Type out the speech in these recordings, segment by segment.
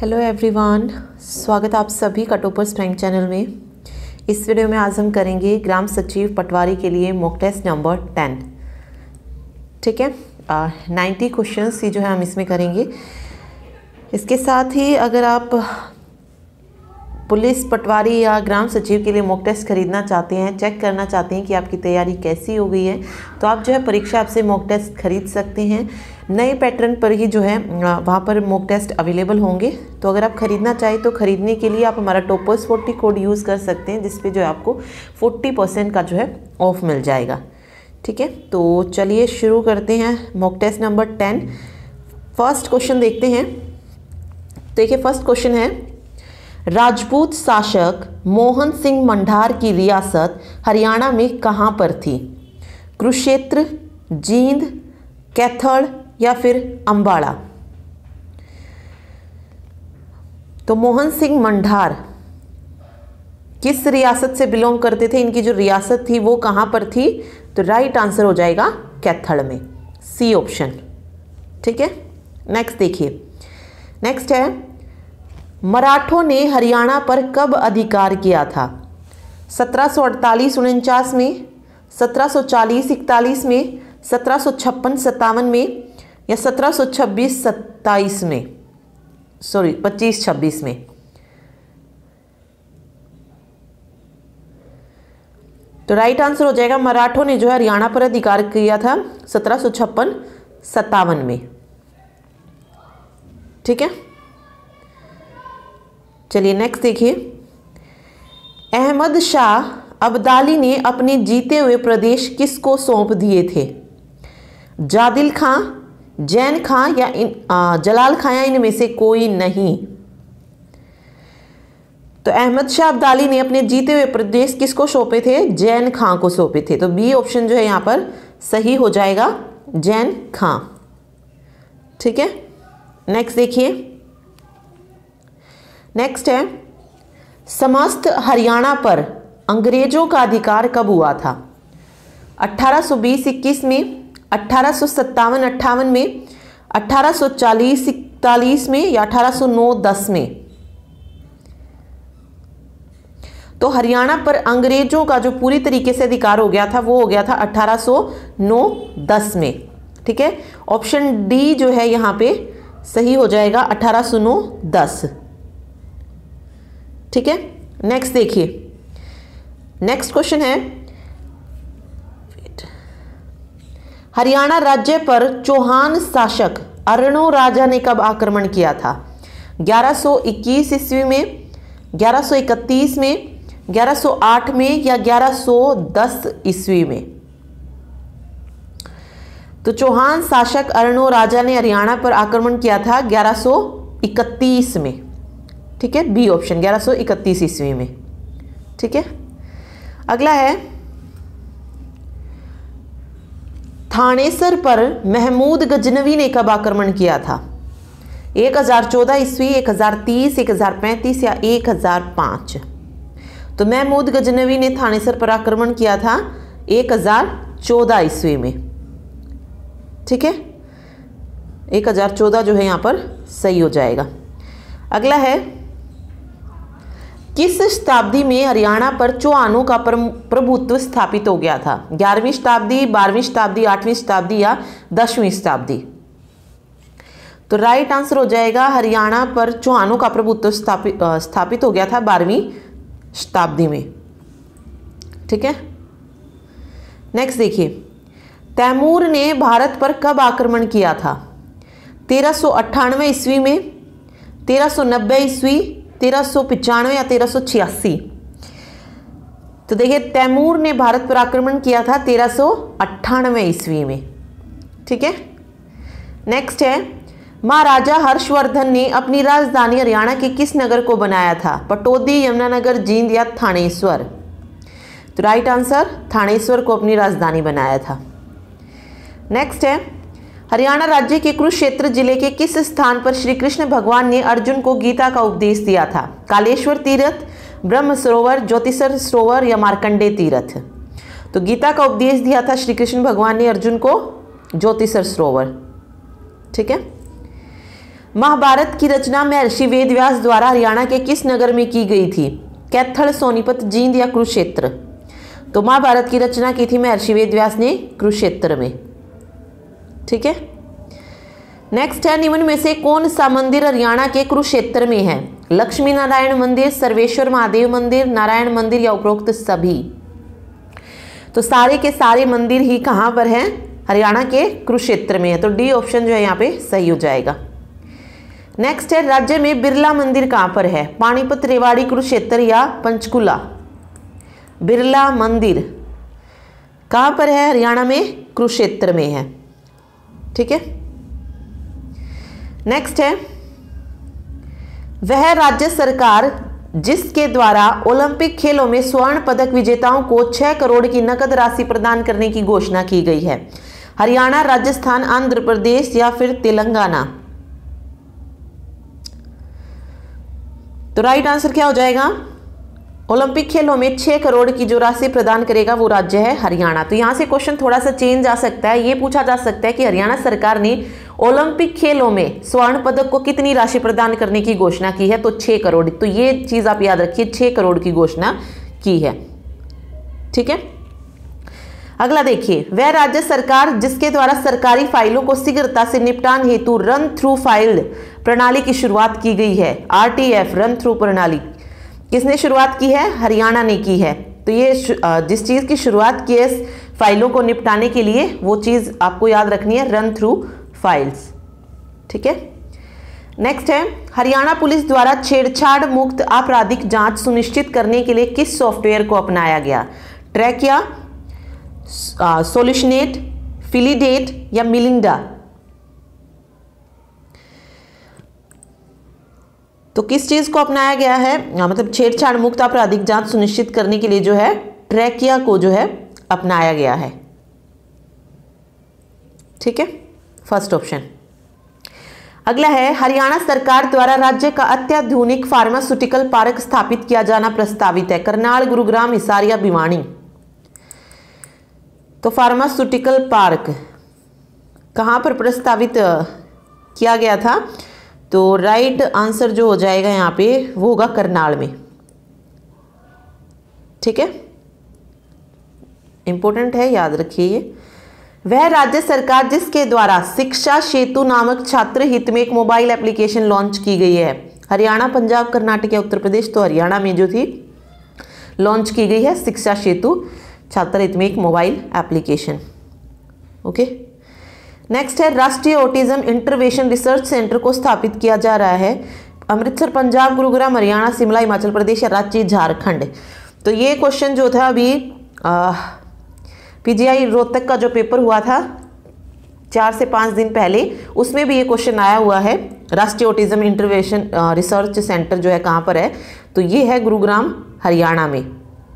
Hello everyone, स्वागत है आप सभी का टॉपर्स प्रैंक चैनल में। इस वीडियो में आज हम करेंगे ग्राम सचिव पटवारी के लिए मॉक टेस्ट नंबर 10। ठीक है, 90 क्वेश्चंस ही जो है हम इसमें करेंगे। इसके साथ ही अगर आप पुलिस पटवारी या ग्राम सचिव के लिए मॉक टेस्ट खरीदना चाहते हैं, चेक करना चाहते हैं कि आपकी तैयारी कैसी हो गई है, तो आप जो है परीक्षा ऐप से मॉक टेस्ट खरीद सकते हैं। नए पैटर्न पर ही जो है वहाँ पर मॉक टेस्ट अवेलेबल होंगे। तो अगर आप खरीदना चाहें तो खरीदने के लिए आप हमारा टॉपर्स 40 कोड यूज़ कर सकते हैं, जिस पे जो है आपको 40% का जो है ऑफ मिल जाएगा। ठीक है, तो चलिए शुरू करते हैं mock test number 10। First question देखते हैं। देखिए, फर्स्ट क्वेश्चन है, राजपूत शासक मोहन सिंह मंडार की रियासत हरियाणा में कहाँ पर थी? कुरुक्षेत्र, जींद, कैथल या फिर अंबाला? तो मोहन सिंह मंडार किस रियासत से बिलोंग करते थे? इनकी जो रियासत थी वो कहाँ पर थी? तो राइट आंसर हो जाएगा कैथल में, सी ऑप्शन। ठीक है, नेक्स्ट देखिए। नेक्स्ट है, मराठों ने हरियाणा पर कब अधिकार किया था? 1748-49 में, 1740-41 में, 1756-57 में या 1726-27 में, सॉरी 25-26 में? तो राइट आंसर हो जाएगा, मराठों ने जो है हरियाणा पर अधिकार किया था 1756-57 में। ठीक है, चलिए नेक्स्ट देखिए। अहमद शाह अब्दाली ने अपने जीते हुए प्रदेश किसको सौंप दिए थे? जादिल खां, जैन खां या जलाल खां या इनमें से कोई नहीं? तो अहमद शाह अब्दाली ने अपने जीते हुए प्रदेश किसको सौंपे थे? जैन खां को सौंपे थे। तो बी ऑप्शन जो है यहाँ पर सही हो जाएगा, जैन खां। ठीक है, नेक्स्ट देखिए। नेक्स्ट है, समस्त हरियाणा पर अंग्रेजों का अधिकार कब हुआ था? 1820-21 में, 1857-58 में, 1840-41 में या 1809-10 में? तो हरियाणा पर अंग्रेजों का जो पूरी तरीके से अधिकार हो गया था वो हो गया था 1809-10 में। ठीक है, ऑप्शन डी जो है यहाँ पे सही हो जाएगा, 1809-10। ठीक है, नेक्स्ट देखिए। नेक्स्ट क्वेश्चन है, हरियाणा राज्य पर चौहान शासक अर्णो राजा ने कब आक्रमण किया था? 1121 ईस्वी में, 1131 में, 1108 में या 1110 ईस्वी में? तो चौहान शासक अर्णो राजा ने हरियाणा पर आक्रमण किया था 1131 में। ठीक है, बी ऑप्शन 1131 ईस्वी में। ठीक है, अगला है, थानेसर पर महमूद गजनवी ने कब आक्रमण किया था? 1014 ईस्वी, 1030, 1035 या 1005? तो महमूद गजनवी ने थानेसर पर आक्रमण किया था 1014 ईस्वी में। ठीक है, 1014 जो है यहाँ पर सही हो जाएगा। अगला है, किस शताब्दी में हरियाणा पर चौहानों का प्रभुत्व स्थापित हो गया था? 11वीं शताब्दी, 12वीं शताब्दी, 8वीं शताब्दी या 10वीं शताब्दी? तो राइट आंसर हो जाएगा, हरियाणा पर चौहानों का प्रभुत्व स्थापित हो गया था 12वीं शताब्दी में। ठीक है, नेक्स्ट देखिए। तैमूर ने भारत पर कब आक्रमण किया था? 1398 ईस्वी में, 1390 ईस्वी, 1395 या 1386? तो देखिए, तैमूर ने भारत पर आक्रमण किया था 1398 ईस्वी में। ठीक है, नेक्स्ट है, महाराजा हर्षवर्धन ने अपनी राजधानी हरियाणा के किस नगर को बनाया था? पटौदी, यमुनानगर, जींद या थानेश्वर? तो राइट आंसर, थानेश्वर को अपनी राजधानी बनाया था। नेक्स्ट है, हरियाणा राज्य के कुरुक्षेत्र जिले के किस स्थान पर श्री कृष्ण भगवान ने अर्जुन को गीता का उपदेश दिया था? कालेश्वर तीर्थ, ब्रह्म सरोवर, ज्योतिषर सरोवर या मार्कंडे तीर्थ? तो गीता का उपदेश दिया था श्री कृष्ण भगवान ने अर्जुन को ज्योतिषर सरोवर। ठीक है, महाभारत की रचना महर्षि वेदव्यास द्वारा हरियाणा के किस नगर में की गई थी? कैथल, सोनीपत, जींद या कुरुक्षेत्र? तो महाभारत की रचना की थी महर्षि वेदव्यास ने कुरुक्षेत्र में। ठीक है, नेक्स्ट है, निम्न में से कौन सा मंदिर हरियाणा के कुरुक्षेत्र में है? लक्ष्मी नारायण मंदिर, सर्वेश्वर महादेव मंदिर, नारायण मंदिर या उपरोक्त सभी? तो सारे के सारे मंदिर ही कहां पर हैं? हरियाणा के कुरुक्षेत्र में है। तो डी ऑप्शन जो है यहाँ पे सही हो जाएगा। नेक्स्ट है, राज्य में बिरला मंदिर कहां पर है? पानीपत, रेवाड़ी, कुरुक्षेत्र या पंचकुला? बिरला मंदिर कहां पर है? हरियाणा में कुरुक्षेत्र में है। ठीक है, नेक्स्ट है, वह राज्य सरकार जिसके द्वारा ओलंपिक खेलों में स्वर्ण पदक विजेताओं को 6 करोड़ की नकद राशि प्रदान करने की घोषणा की गई है? हरियाणा, राजस्थान, आंध्र प्रदेश या फिर तेलंगाना? तो राइट आंसर क्या हो जाएगा? ओलंपिक खेलों में 6 करोड़ की जो राशि प्रदान करेगा वो राज्य है हरियाणा। तो यहां से क्वेश्चन थोड़ा सा चेंज आ सकता है, ये पूछा जा सकता है कि हरियाणा सरकार ने ओलंपिक खेलों में स्वर्ण पदक को कितनी राशि प्रदान करने की घोषणा की है? तो 6 करोड़। तो ये चीज आप याद रखिए, 6 करोड़ की घोषणा की है। ठीक है, अगला देखिए, वह राज्य सरकार जिसके द्वारा सरकारी फाइलों को शीघ्रता से निपटान हेतु रन थ्रू फाइल प्रणाली की शुरुआत की गई है? RTF रन थ्रू प्रणाली किसने शुरुआत की है? हरियाणा ने की है। तो ये जिस चीज की शुरुआत की है फाइलों को निपटाने के लिए, वो चीज आपको याद रखनी है, रन थ्रू फाइल्स। ठीक है, नेक्स्ट है, हरियाणा पुलिस द्वारा छेड़छाड़ मुक्त आपराधिक जांच सुनिश्चित करने के लिए किस सॉफ्टवेयर को अपनाया गया? ट्रैकिया, सोल्यूशनेट, फिलीडेट या मिलिंडा? तो किस चीज को अपनाया गया है? मतलब छेड़छाड़ मुक्त आपराधिक जांच सुनिश्चित करने के लिए जो है ट्रैकिया को जो है अपनाया गया है। ठीक है, फर्स्ट ऑप्शन। अगला है, हरियाणा सरकार द्वारा राज्य का अत्याधुनिक फार्मास्यूटिकल पार्क स्थापित किया जाना प्रस्तावित है? करनाल, गुरुग्राम, हिसार या भिवानी? तो फार्मास्यूटिकल पार्क कहां पर प्रस्तावित किया गया था? तो राइट आंसर जो हो जाएगा यहाँ पे वो होगा करनाल में। ठीक है, इंपॉर्टेंट है, याद रखिए ये। वह राज्य सरकार जिसके द्वारा शिक्षा सेतु नामक छात्र हित में एक मोबाइल एप्लीकेशन लॉन्च की गई है? हरियाणा, पंजाब, कर्नाटक या उत्तर प्रदेश? तो हरियाणा में जो थी लॉन्च की गई है शिक्षा सेतु छात्र हित में एक मोबाइल एप्लीकेशन। ओके, नेक्स्ट है, राष्ट्रीय ऑटिज्म इंटरवेंशन रिसर्च सेंटर को स्थापित किया जा रहा है? अमृतसर, पंजाब, गुरुग्राम, हरियाणा, शिमला, हिमाचल प्रदेश या रांची, झारखंड? तो ये क्वेश्चन जो था अभी PGI रोहतक का जो पेपर हुआ था 4 से 5 दिन पहले, उसमें भी ये क्वेश्चन आया हुआ है। राष्ट्रीय ऑटिज्म इंटरवेंशन रिसर्च सेंटर जो है कहाँ पर है? तो ये है गुरुग्राम, हरियाणा में।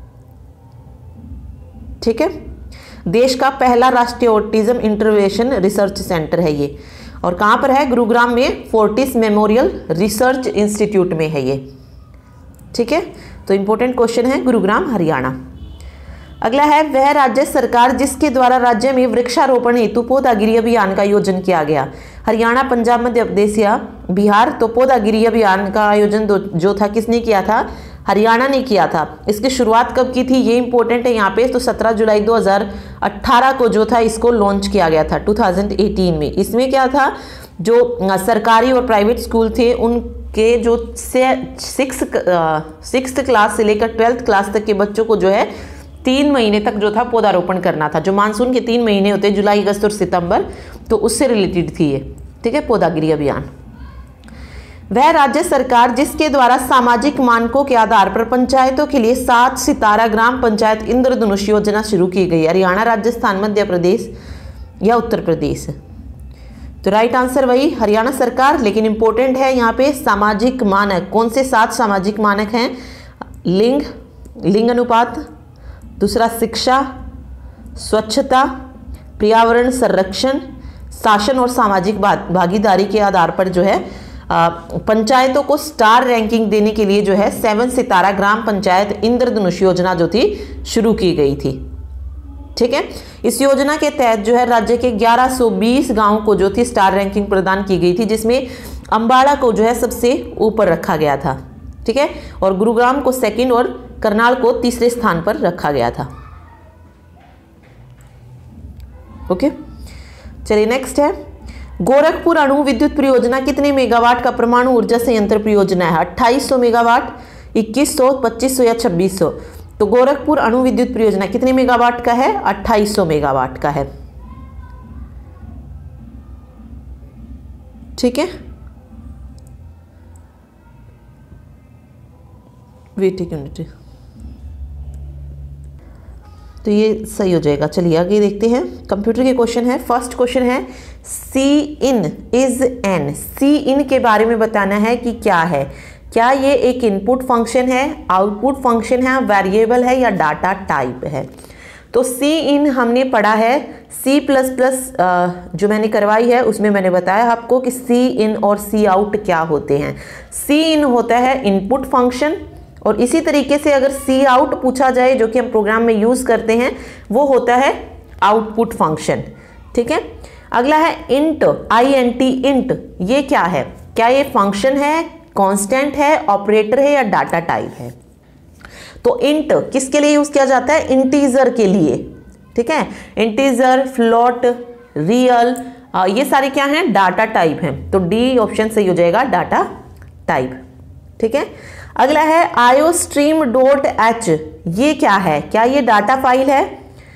ठीक है, देश का पहला राष्ट्रीय ऑटिज्म इंटरवेंशन रिसर्च सेंटर है ये, और कहाँ पर है? गुरुग्राम में फोर्टिस मेमोरियल रिसर्च इंस्टीट्यूट में है ये। ठीक है, तो इंपॉर्टेंट क्वेश्चन है, गुरुग्राम, हरियाणा। अगला है, वह राज्य सरकार जिसके द्वारा राज्य में वृक्षारोपण हेतु पौधागिरी अभियान का आयोजन किया गया? हरियाणा, पंजाब, मध्य प्रदेश या बिहार? तो पौधागिरी अभियान का आयोजन जो था किसने किया था? हरियाणा ने किया था। इसकी शुरुआत कब की थी? ये इंपॉर्टेंट है यहाँ पे। तो 17 जुलाई 2018 को जो था इसको लॉन्च किया गया था 2018 में। इसमें क्या था, जो सरकारी और प्राइवेट स्कूल थे उनके जो 6th क्लास से लेकर 12th क्लास तक के बच्चों को जो है 3 महीने तक जो था पौधारोपण करना था। जो मानसून के 3 महीने होते हैं, जुलाई, अगस्त और सितंबर, तो उससे रिलेटेड थी ये। ठीक है, पौधागिरी अभियान। वह राज्य सरकार जिसके द्वारा सामाजिक मानकों के आधार पर पंचायतों के लिए 7 सितारा ग्राम पंचायत इंद्रधनुष योजना शुरू की गई? हरियाणा, राजस्थान, मध्य प्रदेश या उत्तर प्रदेश? तो राइट आंसर वही हरियाणा सरकार, लेकिन इंपॉर्टेंट है यहाँ पे सामाजिक मानक। कौन से 7 सामाजिक मानक हैं? लिंग अनुपात, दूसरा शिक्षा, स्वच्छता, पर्यावरण संरक्षण, शासन और सामाजिक भागीदारी के आधार पर जो है पंचायतों को स्टार रैंकिंग देने के लिए जो है 7 सितारा ग्राम पंचायत इंद्रधनुष योजना जो थी शुरू की गई थी। ठीक है, इस योजना के तहत जो है राज्य के 1120 गांवों को जो थी स्टार रैंकिंग प्रदान की गई थी, जिसमें अम्बाड़ा को जो है सबसे ऊपर रखा गया था, ठीक है, और गुरुग्राम को सेकंड और करनाल को तीसरे स्थान पर रखा गया था। ओके, चलिए नेक्स्ट है गोरखपुर अणु विद्युत परियोजना कितने मेगावाट का परमाणु ऊर्जा संयंत्र परियोजना है? 2800 मेगावाट, 2100, 2500 या 2600? तो गोरखपुर अणु विद्युत परियोजना कितने मेगावाट का है? 2800 मेगावाट का है, ठीक है। वेट एक मिनट, तो ये सही हो जाएगा। चलिए आगे देखते हैं, कंप्यूटर के क्वेश्चन है। फर्स्ट क्वेश्चन है सी इन इज एन। सी इन के बारे में बताना है कि क्या है, क्या ये एक इनपुट फंक्शन है, आउटपुट फंक्शन है, वेरिएबल है या डाटा टाइप है? तो सी इन हमने पढ़ा है सी प्लस प्लस जो मैंने करवाई है उसमें मैंने बताया आपको कि सी इन और सी आउट क्या होते हैं। सी इन होता है इनपुट फंक्शन, और इसी तरीके से अगर सी आउट पूछा जाए जो कि हम प्रोग्राम में यूज करते हैं वो होता है आउटपुट फंक्शन, ठीक है। अगला है इंट, INT इंट, ये क्या है? क्या ये फंक्शन है, कांस्टेंट है, ऑपरेटर है या डाटा टाइप है? तो इंट किसके लिए यूज किया जाता है? इंटीजर के लिए, ठीक है। इंटीजर, फ्लोट, रियल, ये सारे क्या हैं? डाटा टाइप हैं। तो डी ऑप्शन सही हो जाएगा, डाटा टाइप, ठीक है। अगला है iostream.h, ये क्या है? क्या ये डाटा फाइल है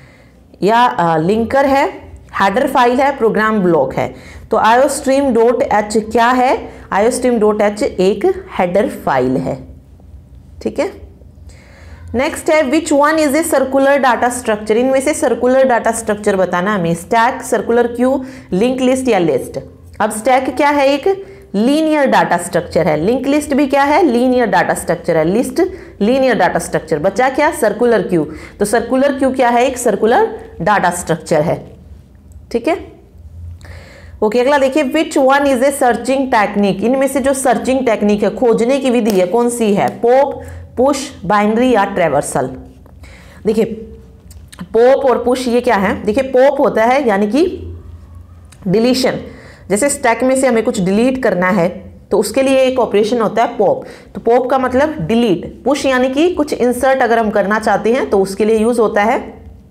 या लिंकर है, हेडर फाइल है, प्रोग्राम ब्लॉक है? तो iostream.h क्या है? iostream.h एक हेडर फाइल है, ठीक है। नेक्स्ट है which one is a circular data structure. इनमें से सर्कुलर डाटा स्ट्रक्चर बताना हमें। Stack, circular queue, link list या लिस्ट? अब स्टैक क्या है? एक लीनियर डाटा स्ट्रक्चर है। लिंक लिस्ट भी क्या है? लीनियर डाटा स्ट्रक्चर है। List linear data structure. बचा क्या? Circular queue. तो सर्कुलर क्यू क्या है? एक सर्कुलर डाटा स्ट्रक्चर है, ठीक है। ओके, अगला देखिए which one is a searching technique. इनमें से जो सर्चिंग टेक्निक है, खोजने की विधि है, कौन सी है? पॉप, पुश, बाइनरी या ट्रैवर्सल? देखिए पॉप और पुश ये क्या है? देखिए पॉप होता है यानी कि डिलीशन, जैसे स्टैक में से हमें कुछ डिलीट करना है तो उसके लिए एक ऑपरेशन होता है पॉप। तो पॉप का मतलब डिलीट। पुश यानी कि कुछ इंसर्ट अगर हम करना चाहते हैं तो उसके लिए यूज होता है।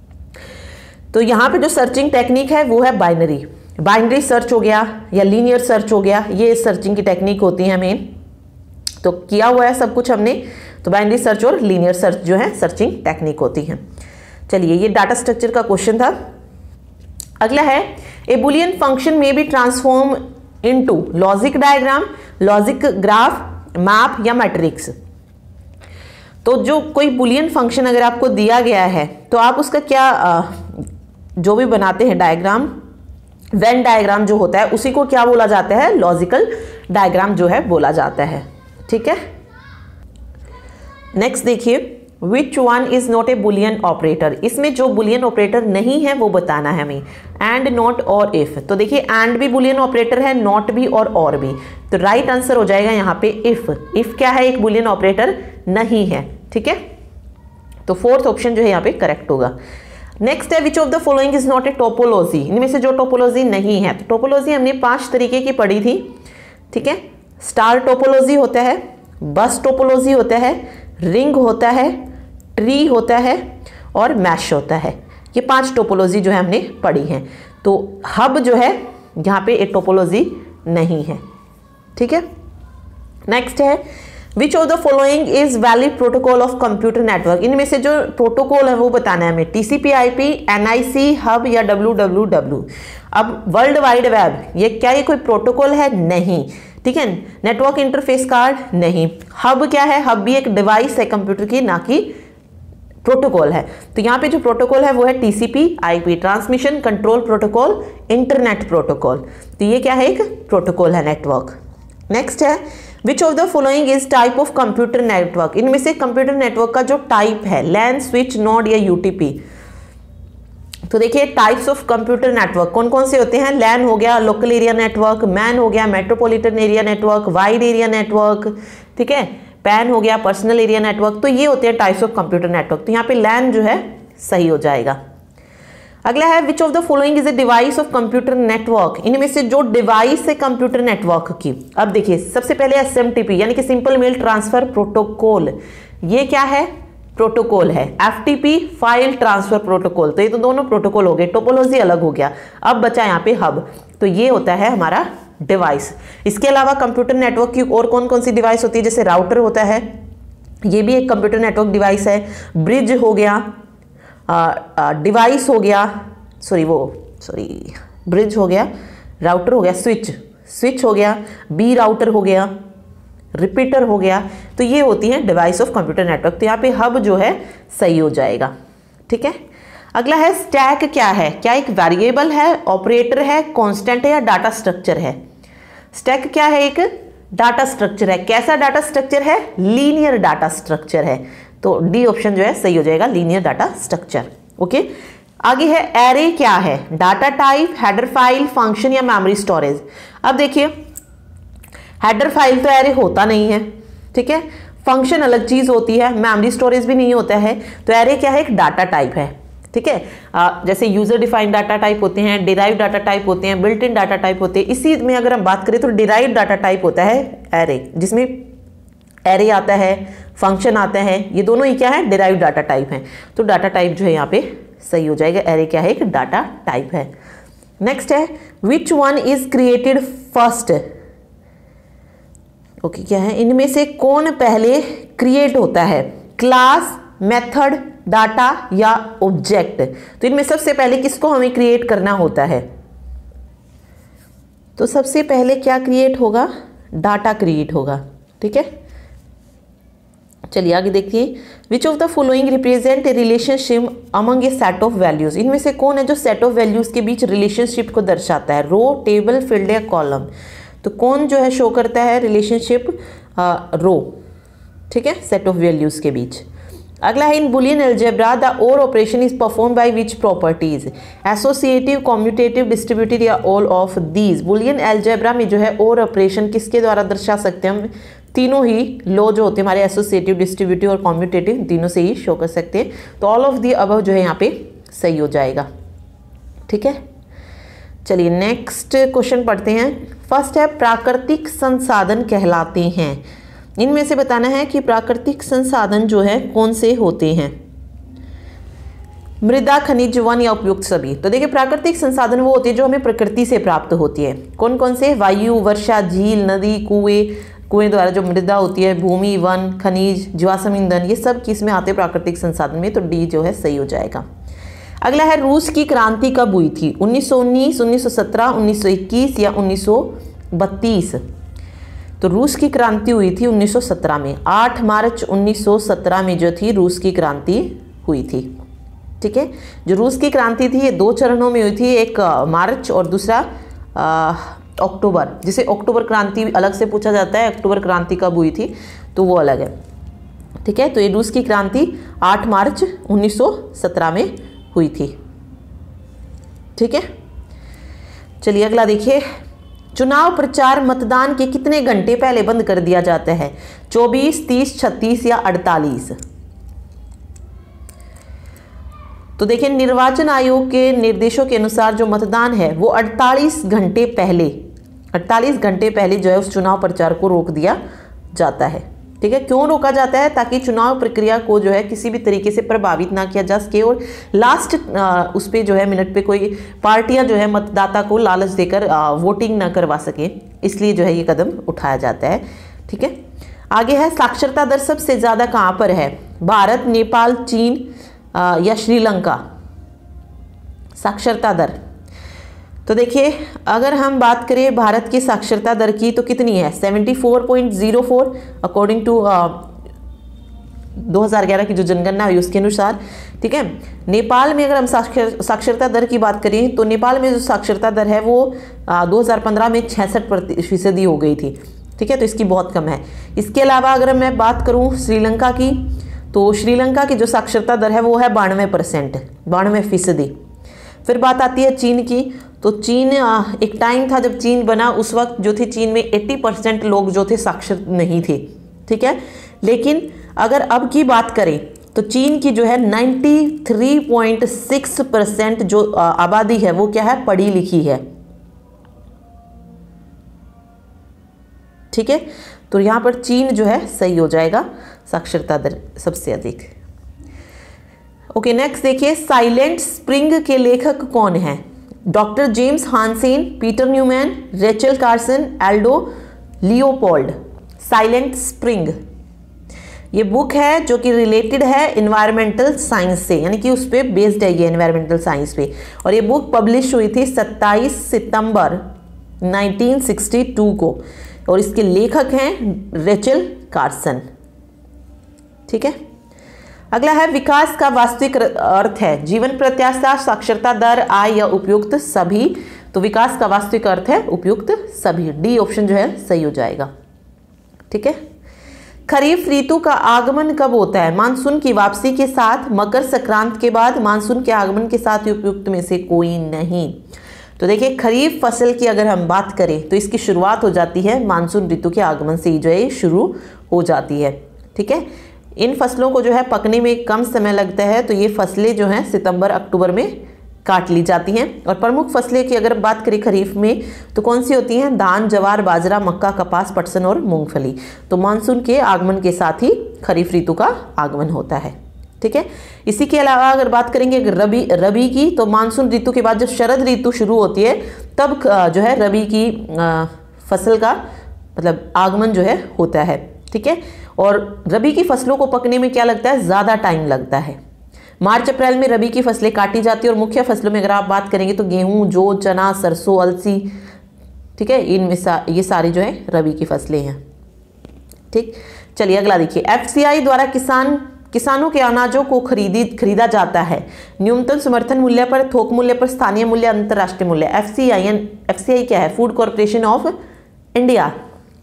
तो यहाँ पे जो सर्चिंग टेक्निक है वो है बाइनरी। बाइनरी सर्च हो गया या लीनियर सर्च हो गया, ये सर्चिंग की टेक्निक होती है हमें। तो किया हुआ है सब कुछ हमने। तो बाइनरी सर्च और लीनियर सर्च जो है सर्चिंग टेक्निक होती है। चलिए ये डाटा स्ट्रक्चर का क्वेश्चन था। अगला है a Boolean function may be transform into logic diagram, logic graph, map या मैट्रिक्स। तो जो कोई बुलियन फंक्शन अगर आपको दिया गया है तो आप उसका क्या जो भी बनाते हैं डायग्राम, वेन डायग्राम जो होता है उसी को क्या बोला जाता है? लॉजिकल डायग्राम जो है बोला जाता है, ठीक है। नेक्स्ट देखिए which one is not a Boolean operator. इसमें जो बुलियन ऑपरेटर नहीं है वो बताना है हमें। एंड, नॉट और इफ। तो देखिए एंड भी बुलियन ऑपरेटर है, नॉट भी और भी। तो राइट आंसर हो जाएगा यहाँ पे इफ। इफ क्या है? एक बुलियन ऑपरेटर नहीं है, ठीक है। तो फोर्थ ऑप्शन जो है यहाँ पे करेक्ट होगा। नेक्स्ट है which of the following is not a topology. इनमें से जो टोपोलॉजी नहीं है, तो टोपोलॉजी हमने 5 तरीके की पढ़ी थी, ठीक है। स्टार टोपोलॉजी होता है, बस टोपोलॉजी होता है, रिंग होता है, ट्री होता है और मैश होता है। ये 5 टोपोलॉजी जो है हमने पढ़ी हैं। तो हब जो है यहाँ पे एक टोपोलॉजी नहीं है, ठीक है। नेक्स्ट है which of the following is valid protocol of computer network. इनमें से जो प्रोटोकॉल है वो बताना है हमें। TCP/IP, NIC, हब या WWW। अब वर्ल्ड वाइड वेब ये क्या, ये कोई प्रोटोकॉल है? नहीं, ठीक है। नेटवर्क इंटरफेस कार्ड नहीं। हब क्या है? हब भी एक डिवाइस है कंप्यूटर की, ना कि प्रोटोकॉल है। तो यहाँ पे जो प्रोटोकॉल है वो है TCP/IP, transmission control protocol, internet protocol. तो ये क्या है? एक प्रोटोकॉल है, नेटवर्क। नेक्स्ट है which of the following is type of computer network. इनमें से कंप्यूटर नेटवर्क का जो टाइप है, लैन, स्विच, नोड या UTP। तो देखिए टाइप्स ऑफ कंप्यूटर नेटवर्क कौन कौन से होते हैं? लैन हो गया, लोकल एरिया नेटवर्क, मैन हो गया, metropolitan area network, wide area network, ठीक है, पैन हो गया, पर्सनल एरिया नेटवर्क। तो ये होते हैं टाइप्स ऑफ कंप्यूटर नेटवर्क। तो यहाँ पे लैन जो है सही हो जाएगा। अगला है which of the following is a device of computer network, इनमें से जो डिवाइस है कंप्यूटर नेटवर्क की। अब देखिए सबसे पहले एसएमटीपी यानी कि सिंपल मेल ट्रांसफर प्रोटोकॉल, ये क्या है, प्रोटोकॉल है। एफटीपी फाइल ट्रांसफर प्रोटोकॉल, तो ये तो दोनों प्रोटोकॉल हो गए, टोपोलॉजी अलग हो गया। अब बचा यहाँ पे हब, तो ये होता है हमारा डिवाइस। इसके अलावा कंप्यूटर नेटवर्क की और कौन कौन सी डिवाइस होती है, जैसे राउटर होता है, ये भी एक कंप्यूटर नेटवर्क डिवाइस है। ब्रिज हो गया, डिवाइस हो गया, ब्रिज हो गया, राउटर हो गया, स्विच हो गया, बी राउटर हो गया, रिपीटर हो गया। तो ये होती है डिवाइस ऑफ कंप्यूटर नेटवर्क। तो यहाँ पे हब जो है सही हो जाएगा। ठीक है, अगला है स्टैक क्या है, क्या एक वेरिएबल है, ऑपरेटर है, कांस्टेंट है या डाटा स्ट्रक्चर है। स्टैक क्या है, एक डाटा स्ट्रक्चर है। कैसा डाटा स्ट्रक्चर है, लीनियर डाटा स्ट्रक्चर है। तो डी ऑप्शन जो है सही हो जाएगा, लीनियर डाटा स्ट्रक्चर। ओके, आगे है एरे क्या है, data type, header file, function या मेमोरी स्टोरेज। अब देखिए हेडर फाइल तो एरे होता नहीं है, ठीक है, फंक्शन अलग चीज होती है, मेमोरी स्टोरेज भी नहीं होता है। तो एरे क्या है, एक डाटा टाइप है। ठीक है, जैसे यूजर डिफाइंड डाटा टाइप होते हैं, डिराइव डाटा टाइप होते हैं, बिल्ट इन डाटा टाइप होते हैं। इसी में अगर हम बात करें तो डिराइव डाटा टाइप होता है एरे, जिसमें एरे आता है, फंक्शन आता है, ये दोनों ही क्या है, डिराइव डाटा टाइप हैं। तो डाटा टाइप जो है यहाँ पे सही हो जाएगा, एरे क्या है, एक डाटा टाइप है। नेक्स्ट है which one is created first. Okay, क्या है, इनमें से कौन पहले क्रिएट होता है, क्लास, मेथड, डाटा या ऑब्जेक्ट। तो इनमें सबसे पहले किसको हमें क्रिएट करना होता है, तो सबसे पहले क्या क्रिएट होगा, डाटा क्रिएट होगा। ठीक है, चलिए आगे देखिए, which of the following represent a relationship among a set of values. इनमें से कौन है जो सेट ऑफ वैल्यूज के बीच रिलेशनशिप को दर्शाता है, रो, टेबल, फील्ड या कॉलम। तो कौन जो है शो करता है रिलेशनशिप, रो। ठीक है, सेट ऑफ वैल्यूज के बीच। अगला है इन बुलियन अलजेब्रा द और operation is perform by which properties, associative, commutative, distributive या all of these. Boolean algebra में जो है और ऑपरेशन किसके द्वारा दर्शा सकते हैं हम, तीनों ही लॉ जो होते हैं हमारे एसोसिएटिव, डिस्ट्रीब्यूटिव और कॉम्यूटेटिव, तीनों से ही शो कर सकते हैं। तो ऑल ऑफ दी अबव जो है यहाँ पे सही हो जाएगा। ठीक है, चलिए नेक्स्ट क्वेश्चन पढ़ते हैं। फर्स्ट है प्राकृतिक संसाधन कहलाते हैं। इनमें से बताना है कि प्राकृतिक संसाधन जो है कौन से होते हैं, मृदा, खनिज, वन या उपयुक्त सभी। तो देखिए प्राकृतिक संसाधन वो होते हैं जो हमें प्रकृति से प्राप्त होती है। कौन कौन से, वायु, वर्षा, झील, नदी, कुएं द्वारा जो मृदा होती है, भूमि, वन, खनिज, जीवाश्म ईंधन, ये सब किस में आते प्राकृतिक संसाधन में। तो डी जो है सही हो जाएगा। अगला है रूस की क्रांति कब हुई थी, 1919, 1917, 1921 या 1932। तो रूस की क्रांति हुई थी 1917 में, 8 मार्च 1917 में जो थी रूस की क्रांति हुई थी। ठीक है, जो रूस की क्रांति थी ये 2 चरणों में हुई थी, एक मार्च और दूसरा अक्टूबर। जिसे अक्टूबर क्रांति अलग से पूछा जाता है, अक्टूबर क्रांति कब हुई थी तो वो अलग है। ठीक है, तो ये रूस की क्रांति 8 मार्च 1917 में हुई थी। ठीक है, चलिए अगला देखिए, चुनाव प्रचार मतदान के कितने घंटे पहले बंद कर दिया जाता है, 24, 30, 36 या 48। तो देखिए निर्वाचन आयोग के निर्देशों के अनुसार जो मतदान है वो 48 घंटे पहले जो है उस चुनाव प्रचार को रोक दिया जाता है। ठीक है, क्यों रोका जाता है, ताकि चुनाव प्रक्रिया को जो है किसी भी तरीके से प्रभावित ना किया जा सके और लास्ट उस पर जो है मिनट पे कोई पार्टियां जो है मतदाता को लालच देकर वोटिंग ना करवा सके, इसलिए जो है ये कदम उठाया जाता है। ठीक है, आगे है साक्षरता दर सबसे ज़्यादा कहाँ पर है, भारत, नेपाल, चीन या श्रीलंका। साक्षरता दर, तो देखिए अगर हम बात करें भारत की साक्षरता दर की तो कितनी है, 74.04 अकॉर्डिंग टू 2011 की जो जनगणना हुई उसके अनुसार। ठीक है, नेपाल में अगर हम साक्षरता दर की बात करें तो नेपाल में जो साक्षरता दर है वो 2015 में 66% हो गई थी। ठीक है, तो इसकी बहुत कम है। इसके अलावा अगर मैं बात करूं श्रीलंका की, तो श्रीलंका की जो साक्षरता दर है वो है 92%, 92%। फिर बात आती है चीन की, तो चीन एक टाइम था जब चीन बना उस वक्त जो थी चीन में 80% लोग जो थे साक्षर नहीं थे। ठीक है, लेकिन अगर अब की बात करें तो चीन की जो है 93.6% जो आबादी है वो क्या है, पढ़ी लिखी है। ठीक है, तो यहां पर चीन जो है सही हो जाएगा, साक्षरता दर सबसे अधिक। ओके, नेक्स्ट देखिए, साइलेंट स्प्रिंग के लेखक कौन हैं? Doctor James Hansen, Peter Newman, Rachel Carson, Aldo Leopold. Silent spring ये बुक है जो कि रिलेटेड है इन्वायरमेंटल साइंस से, यानी कि उस पर बेस्ड है ये इन्वायरमेंटल साइंस पे, और ये बुक पब्लिश हुई थी 27 सितंबर 1962 को, और इसके लेखक हैं रेचल कार्सन। ठीक है, अगला है, विकास का वास्तविक अर्थ है? जीवन प्रत्याशा, साक्षरता दर, आय या उपयुक्त सभी? तो विकास का वास्तविक अर्थ है उपयुक्त सभी, डी ऑप्शन जो है सही हो जाएगा। ठीक है, खरीफ ऋतु का आगमन कब होता है? मानसून की वापसी के साथ, मकर संक्रांत के बाद, मानसून के आगमन के साथ, उपयुक्त में से कोई नहीं। तो देखिए, खरीफ फसल की अगर हम बात करें तो इसकी शुरुआत हो जाती है मानसून ऋतु के आगमन से ही जो है शुरू हो जाती है। ठीक है, इन फसलों को जो है पकने में कम समय लगता है, तो ये फसलें जो हैं सितंबर अक्टूबर में काट ली जाती हैं। और प्रमुख फसलें की अगर बात करें खरीफ में तो कौन सी होती हैं? धान, जवार, बाजरा, मक्का, कपास, पटसन और मूंगफली। तो मानसून के आगमन के साथ ही खरीफ ऋतु का आगमन होता है। ठीक है, इसी के अलावा अगर बात करेंगे रबी की, तो मानसून ऋतु के बाद जब शरद ऋतु शुरू होती है तब जो है रबी की फसल का मतलब आगमन जो है होता है। ठीक है, और रबी की फसलों को पकने में क्या लगता है? ज़्यादा टाइम लगता है। मार्च अप्रैल में रबी की फसलें काटी जाती है, और मुख्य फसलों में अगर आप बात करेंगे तो गेहूं, जौ, चना, सरसों, अलसी, ठीक है, इनमें ये सारी जो है रबी की फसलें हैं। ठीक, चलिए अगला देखिए, एफसीआई द्वारा किसानों के अनाजों को खरीदा जाता है न्यूनतम समर्थन मूल्य पर, थोक मूल्य पर, स्थानीय मूल्य, अंतर्राष्ट्रीय मूल्य। एफसीआई क्या है? फूड कॉर्पोरेशन ऑफ इंडिया,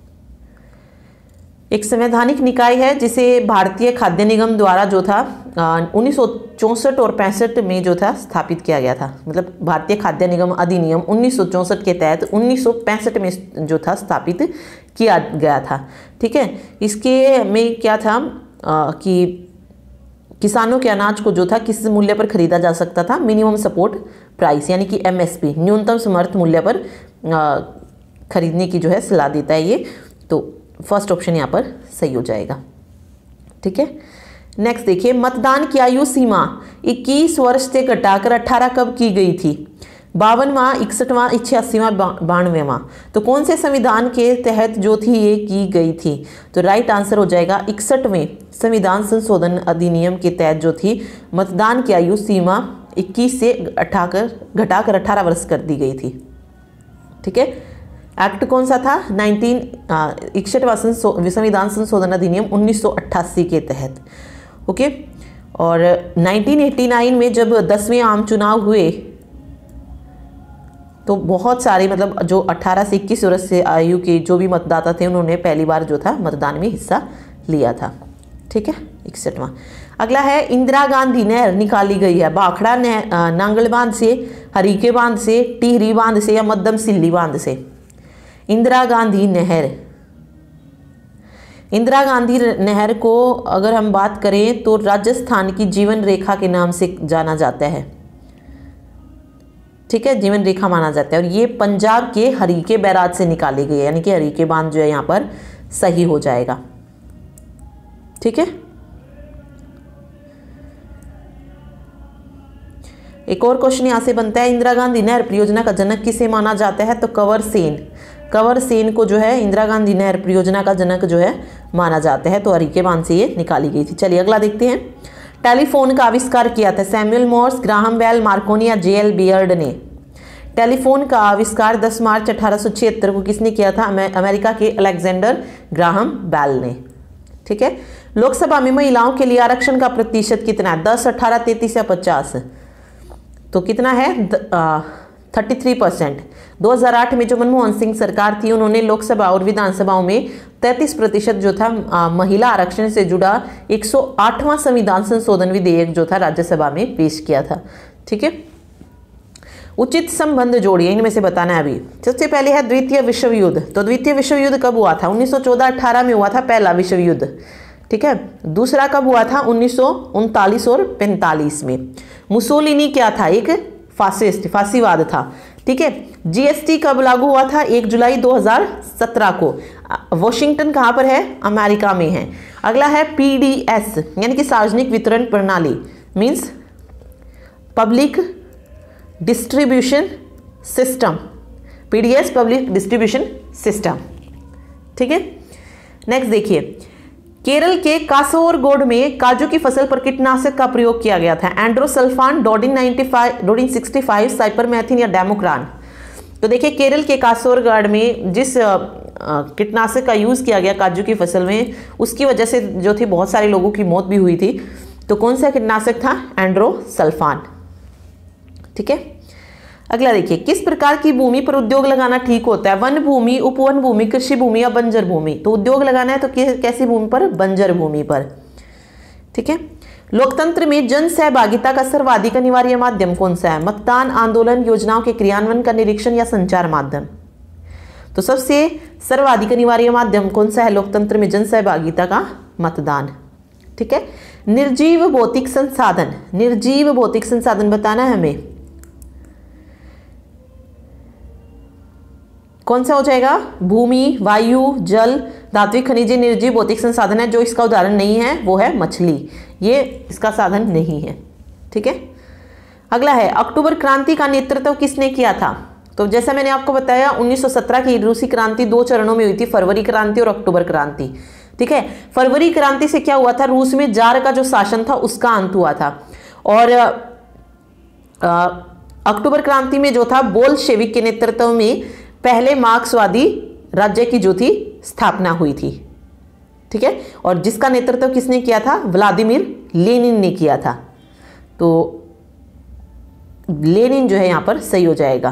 एक संवैधानिक निकाय है जिसे भारतीय खाद्य निगम द्वारा जो था 1964 और 65 में जो था स्थापित किया गया था। मतलब भारतीय खाद्य निगम अधिनियम 1964 के तहत 1965 में जो था स्थापित किया गया था। ठीक है, इसके में क्या था कि किसानों के अनाज को जो था किस मूल्य पर खरीदा जा सकता था? मिनिमम सपोर्ट प्राइस, यानी कि एमएसपी, न्यूनतम समर्थ मूल्य पर खरीदने की जो है सलाह देता है ये। तो फर्स्ट ऑप्शन यहाँ पर सही हो जाएगा। ठीक है, नेक्स्ट देखिए, मतदान की आयु सीमा 21 वर्ष से घटाकर 18 कब की गई थी? 52वां, 61वां, 86वां, 92वां। तो कौन से संविधान के तहत जो थी ये की गई थी? तो राइट आंसर हो जाएगा 61वें संविधान संशोधन अधिनियम के तहत जो थी मतदान की आयु सीमा 21 से घटाकर 18 वर्ष कर दी गई थी। ठीक है, एक्ट कौन सा था? 61वां संविधान संशोधन अधिनियम 1988 के तहत। ओके, और 1989 में जब 10वें आम चुनाव हुए तो बहुत सारे मतलब जो 18 से 21 वर्ष से आयु के जो भी मतदाता थे उन्होंने पहली बार जो था मतदान में हिस्सा लिया था। ठीक है, 61वां। अगला है, इंदिरा गांधी नहर निकाली गई है भाखड़ा नांगल बांध से, हरीके बांध से, टिहरी बांध से या मध्यम सिल्ली बांध से? इंदिरा गांधी नहर को अगर हम बात करें तो राजस्थान की जीवन रेखा के नाम से जाना जाता है। ठीक है, जीवन रेखा माना जाता है, और ये पंजाब के हरीके बैराज से निकाली गई है, यानी कि हरीके बांध जो है यहाँ पर सही हो जाएगा। ठीक है, एक और क्वेश्चन यहाँ से बनता है, इंदिरा गांधी नहर परियोजना का जनक किसे माना जाता है? तो कंवर सेन को जो है इंदिरा गांधी नहर परियोजना का जनक जो है माना जाता है। तो हरीके बांध से ये निकाली गई थी। चलिए अगला देखते हैं, टेलीफोन का आविष्कार किया था Samuel Morse, Graham Bell, Marconi या जेएल बियर्ड ने? टेलीफोन का आविष्कार 10 मार्च 1876 को किसने किया था? अमेरिका के अलेक्जेंडर ग्राहम बेल ने। ठीक है, लोकसभा में महिलाओं के लिए आरक्षण का प्रतिशत कितना है? 10, 18, 33 या 50? तो कितना है? 33%। 2008 में जो मनमोहन सिंह सरकार थी उन्होंने लोकसभा और विधानसभाओं में 33% जो था महिला आरक्षण से जुड़ा 108वां संविधान संशोधन विधेयक जो था राज्यसभा में पेश किया था। ठीक है, उचित संबंध जोड़िए, इनमें से बताना है अभी। सबसे पहले है द्वितीय विश्व युद्ध। तो द्वितीय विश्व युद्ध कब हुआ था? 1914-18 में हुआ था पहला विश्व युद्ध। ठीक है। दूसरा कब हुआ था? 1939 और 45 में। मुसोलिनी क्या था? एक फासिस्ट, फासीवाद था। ठीक है। जीएसटी कब लागू हुआ था? 1 जुलाई 2017 को। वॉशिंगटन कहाँ पर है? अमेरिका में है। अगला है पीडीएस यानी कि सार्वजनिक वितरण प्रणाली, means public distribution system. PDS public distribution system. ठीक है। नेक्स्ट देखिए, केरल के कासरगोड में काजू की फसल पर कीटनाशक का प्रयोग किया गया था। एंड्रोसल्फान, डोडिन 95, डोडिन 65, साइपरमेथिन या डेमोक्रान। तो देखिए केरल के कासरगोड में जिस कीटनाशक का यूज किया गया काजू की फसल में, उसकी वजह से जो थी बहुत सारे लोगों की मौत भी हुई थी। तो कौन सा कीटनाशक था? एंड्रोसल्फान। ठीक है। अगला देखिए, किस प्रकार की भूमि पर उद्योग लगाना ठीक होता है? वन भूमि, उपवन भूमि, कृषि भूमि या बंजर भूमि? तो उद्योग लगाना है तो कैसी भूमि पर? बंजर भूमि पर। ठीक है। लोकतंत्र में जन सहभागिता का सर्वाधिक अनिवार्य माध्यम कौन सा है? मतदान, आंदोलन, योजनाओं के क्रियान्वयन का निरीक्षण या संचार माध्यम? तो सबसे सर्वाधिक अनिवार्य माध्यम कौन सा है लोकतंत्र में जन सहभागिता का? मतदान। ठीक है। निर्जीव भौतिक संसाधन, निर्जीव भौतिक संसाधन बताना है हमें, कौन सा हो जाएगा? भूमि, वायु, जल, धात्विक खनिज निर्जीव भौतिक संसाधन है। जो इसका उदाहरण नहीं है वो है मछली, ये इसका साधन नहीं है। ठीक है। अगला है, अक्टूबर क्रांति का नेतृत्व किसने किया था? तो जैसा मैंने आपको बताया 1917 की रूसी क्रांति 2 चरणों में हुई थी, फरवरी क्रांति और अक्टूबर क्रांति। ठीक है। फरवरी क्रांति से क्या हुआ था? रूस में जार का जो शासन था उसका अंत हुआ था। और अक्टूबर क्रांति में जो था बोल्शेविक के नेतृत्व में पहले मार्क्सवादी राज्य की जो थी स्थापना हुई थी। ठीक है। और जिसका नेतृत्व किसने किया था? व्लादिमीर लेनिन ने किया था। तो लेनिन जो है यहां पर सही हो जाएगा।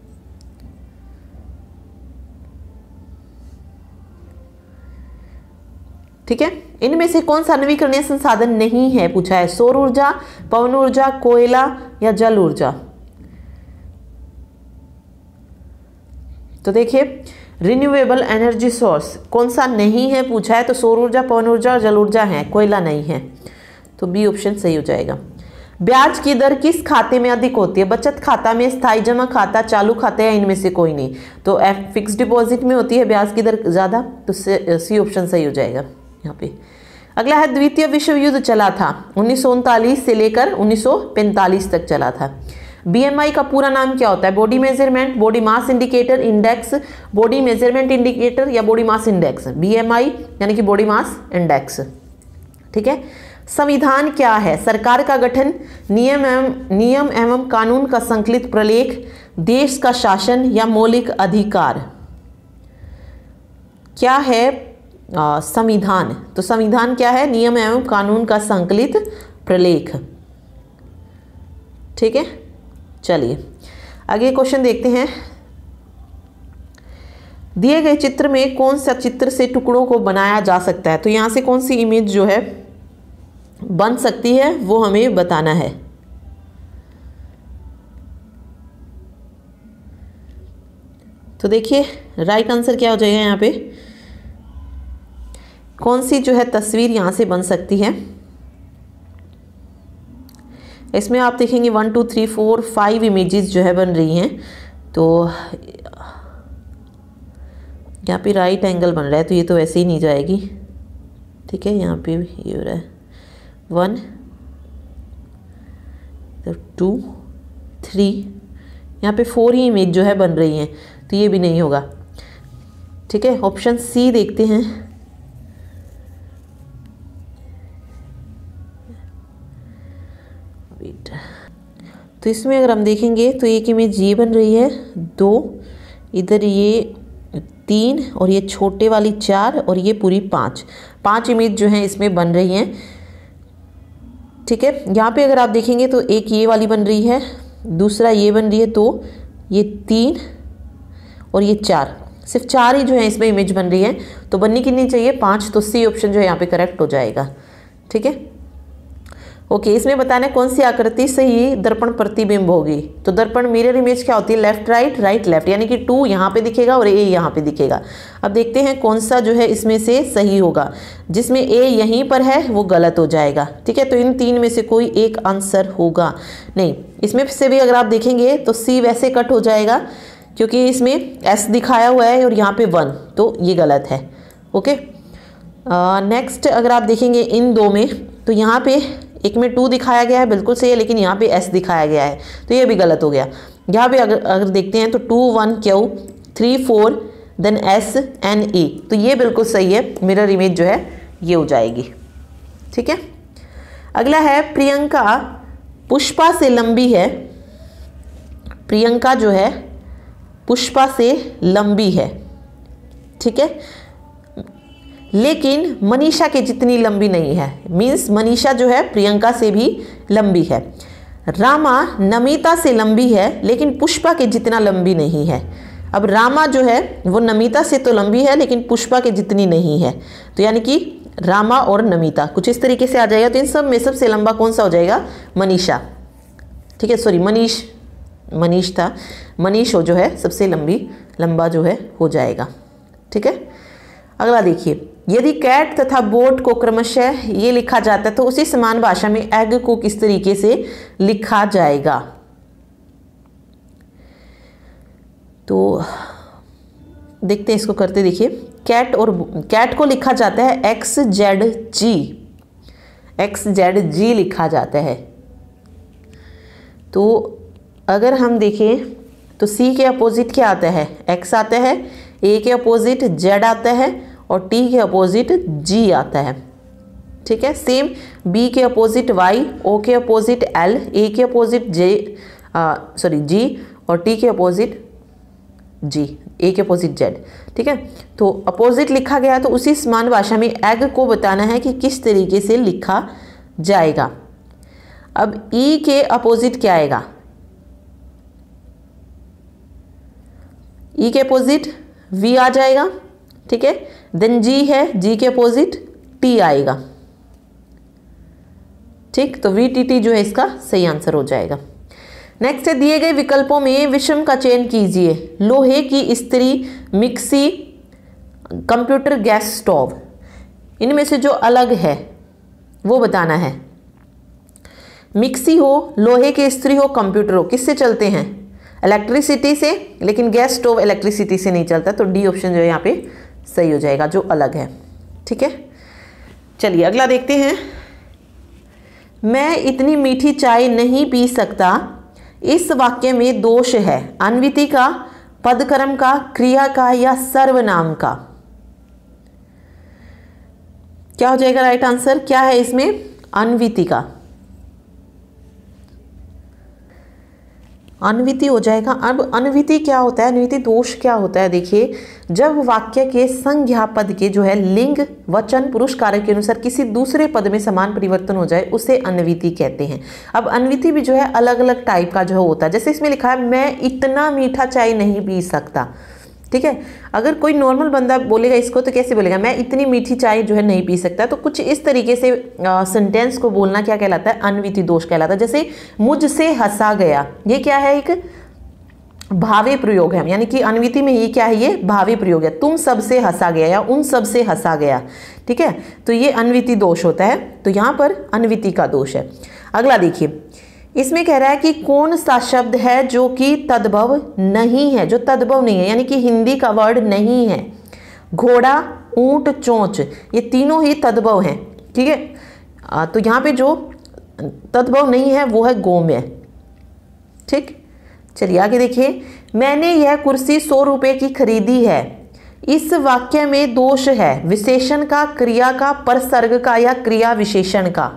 ठीक है। इनमें से कौन सा नवीकरणीय संसाधन नहीं है पूछा है? सौर ऊर्जा, पवन ऊर्जा, कोयला या जल ऊर्जा? तो देखिए रिन्यूएबल एनर्जी सोर्स कौन सा नहीं है पूछा है? तो सौर ऊर्जा, पवन ऊर्जा और जल ऊर्जा है, कोयला नहीं है। तो बी ऑप्शन सही हो जाएगा। ब्याज की दर किस खाते में अधिक होती है? बचत खाता में, स्थायी जमा खाता, चालू खाता या इनमें से कोई नहीं? तो फिक्स डिपॉजिट में होती है ब्याज की दर ज्यादा, तो सी ऑप्शन सही हो जाएगा यहाँ पे। अगला है, द्वितीय विश्व युद्ध चला था 1939 से लेकर 1945 तक चला था। बीएमआई का पूरा नाम क्या होता है? Body measurement, body mass indicator index, body measurement indicator या बॉडी मास इंडेक्स? बीएमआई यानी कि बॉडी मास इंडेक्स। ठीक है। संविधान क्या है? सरकार का गठन, नियम एवं कानून का संकलित प्रलेख, देश का शासन या मौलिक अधिकार? क्या है संविधान? तो संविधान क्या है? नियम एवं कानून का संकलित प्रलेख। ठीक है। चलिए आगे क्वेश्चन देखते हैं। दिए गए चित्र में कौन सा चित्र से टुकड़ों को बनाया जा सकता है? तो यहां से कौन सी इमेज जो है बन सकती है वो हमें बताना है। तो देखिए राइट आंसर क्या हो जाएगा यहाँ पे? कौन सी जो है तस्वीर यहां से बन सकती है? इसमें आप देखेंगे 1 2 3 4 5 इमेजेस जो है बन रही हैं। तो यहाँ पे राइट एंगल बन रहा है, तो ये तो वैसे ही नहीं जाएगी। ठीक है। यहाँ पे ये हो रहा है 1 2 3, यहाँ पे 4 ही इमेज जो है बन रही हैं, तो ये भी नहीं होगा। ठीक है। ऑप्शन सी देखते हैं। तो इसमें अगर हम देखेंगे तो एक इमेज ये बन रही है 2, इधर ये 3 और ये छोटे वाली 4 और ये पूरी 5 इमेज जो हैं इसमें बन रही हैं। ठीक है। यहाँ पे अगर आप देखेंगे तो एक ये वाली बन रही है, दूसरा ये बन रही है 2, ये 3 और ये 4, सिर्फ 4 ही जो है इसमें इमेज बन रही है। तो बननी कितनी चाहिए? 5। तो सी ऑप्शन जो है यहाँ पे करेक्ट हो जाएगा। ठीक है। ओके, इसमें बताना है कौन सी आकृति से ही दर्पण प्रतिबिंब होगी। तो दर्पण मिरर इमेज क्या होती है, लेफ्ट राइट राइट लेफ्ट, यानी कि 2 यहाँ पे दिखेगा और ए यहाँ पे दिखेगा। अब देखते हैं कौन सा जो है इसमें से सही होगा। जिसमें ए यहीं पर है वो गलत हो जाएगा, ठीक है। तो इन 3 में से कोई एक आंसर होगा नहीं। इसमें से भी अगर आप देखेंगे तो सी वैसे कट हो जाएगा क्योंकि इसमें एस दिखाया हुआ है और यहाँ पे 1, तो ये गलत है। ओके, नेक्स्ट अगर आप देखेंगे इन 2 में, तो यहाँ पे एक में 2 दिखाया गया है, बिल्कुल सही है, लेकिन यहाँ पे S दिखाया गया है, तो ये भी गलत हो गया। यहाँ पे अगर देखते हैं तो 2 1 Q 3 4 then S N E, तो ये बिल्कुल सही है, मिरर इमेज जो है ये हो जाएगी, ठीक है। अगला है प्रियंका पुष्पा से लंबी है। प्रियंका जो है पुष्पा से लंबी है, ठीक है, लेकिन मनीषा के जितनी लंबी नहीं है। मीन्स मनीषा जो है प्रियंका से भी लंबी है। रामा नमिता से लंबी है लेकिन पुष्पा के जितना लंबी नहीं है। अब रामा जो है वो नमिता से तो लंबी है लेकिन पुष्पा के जितनी नहीं है, तो यानी कि रामा और नमिता कुछ इस तरीके से आ जाएगा। तो इन सब में सबसे लंबा कौन सा हो जाएगा, मनीषा, ठीक है, सॉरी मनीष था, मनीष हो जो है सबसे लंबा जो है हो जाएगा, ठीक है। अगला देखिए, यदि कैट तथा बोट को क्रमशः ये लिखा जाता है तो उसी समान भाषा में एग को किस तरीके से लिखा जाएगा। तो देखते हैं इसको करते, देखिए कैट को लिखा जाता है XZG लिखा जाता है। तो अगर हम देखें तो C के अपोजिट क्या आता है, X आता है, A के अपोजिट Z आता है और T के अपोजिट G आता है, ठीक है। सेम B के अपोजिट Y, O के अपोजिट L, A के अपोजिट G और T के अपोजिट G, A के अपोजिट Z, ठीक है। तो अपोजिट लिखा गया तो उसी समान भाषा में एग को बताना है कि किस तरीके से लिखा जाएगा। अब E के अपोजिट क्या आएगा, E के अपोजिट V आ जाएगा, ठीक है। देन G है, G के अपोजिट T आएगा, ठीक। तो VTT जो है इसका सही आंसर हो जाएगा। नेक्स्ट है, दिए गए विकल्पों में विषम का चयन कीजिए। लोहे की इस्त्री, मिक्सी, कंप्यूटर, गैस स्टोव, इनमें से जो अलग है वो बताना है। मिक्सी हो, लोहे की इस्त्री हो, कंप्यूटर हो, किससे चलते हैं, इलेक्ट्रिसिटी से, लेकिन गैस स्टोव इलेक्ट्रिसिटी से नहीं चलता, तो डी ऑप्शन जो है यहाँ पे सही हो जाएगा, जो अलग है, ठीक है। चलिए अगला देखते हैं। मैं इतनी मीठी चाय नहीं पी सकता, इस वाक्य में दोष है अन्विति का, पदक्रम का, क्रिया का या सर्वनाम का। क्या हो जाएगा राइट आंसर, क्या है इसमें, अन्विति का, अन्विति हो जाएगा। अब अन्विति क्या होता है, अन्विति दोष क्या होता है, देखिए जब वाक्य के संज्ञा पद के जो है लिंग, वचन, पुरुष कारक के अनुसार किसी दूसरे पद में समान परिवर्तन हो जाए उसे अन्विति कहते हैं। अब अन्विति भी जो है अलग अलग टाइप का जो होता है, जैसे इसमें लिखा है मैं इतना मीठा चाय नहीं पी सकता, ठीक है। अगर कोई नॉर्मल बंदा बोलेगा इसको तो कैसे बोलेगा, मैं इतनी मीठी चाय जो है नहीं पी सकता। तो कुछ इस तरीके से सेंटेंस को बोलना क्या कहलाता है, अन्विति दोष कहलाता है। जैसे मुझसे हंसा गया, ये क्या है, एक भावी प्रयोग है, यानी कि अन्विति में ये क्या है, ये भावी प्रयोग है। तुम सबसे हंसा गया या उन सबसे हंसा गया, ठीक है, तो ये अन्विति दोष होता है। तो यहाँ पर अन्विति का दोष है। अगला देखिए, इसमें कह रहा है कि कौन सा शब्द है जो कि तद्भव नहीं है, जो तद्भव नहीं है, यानी कि हिंदी का वर्ड नहीं है। घोड़ा, ऊंट, चोंच, ये तीनों ही तद्भव हैं, ठीक है। तो यहाँ पे जो तद्भव नहीं है वो है गोम्य, ठीक। चलिए आगे देखिए, मैंने यह कुर्सी 100 रुपये की खरीदी है, इस वाक्य में दोष है विशेषण का, क्रिया का, परसर्ग का या क्रिया विशेषण का।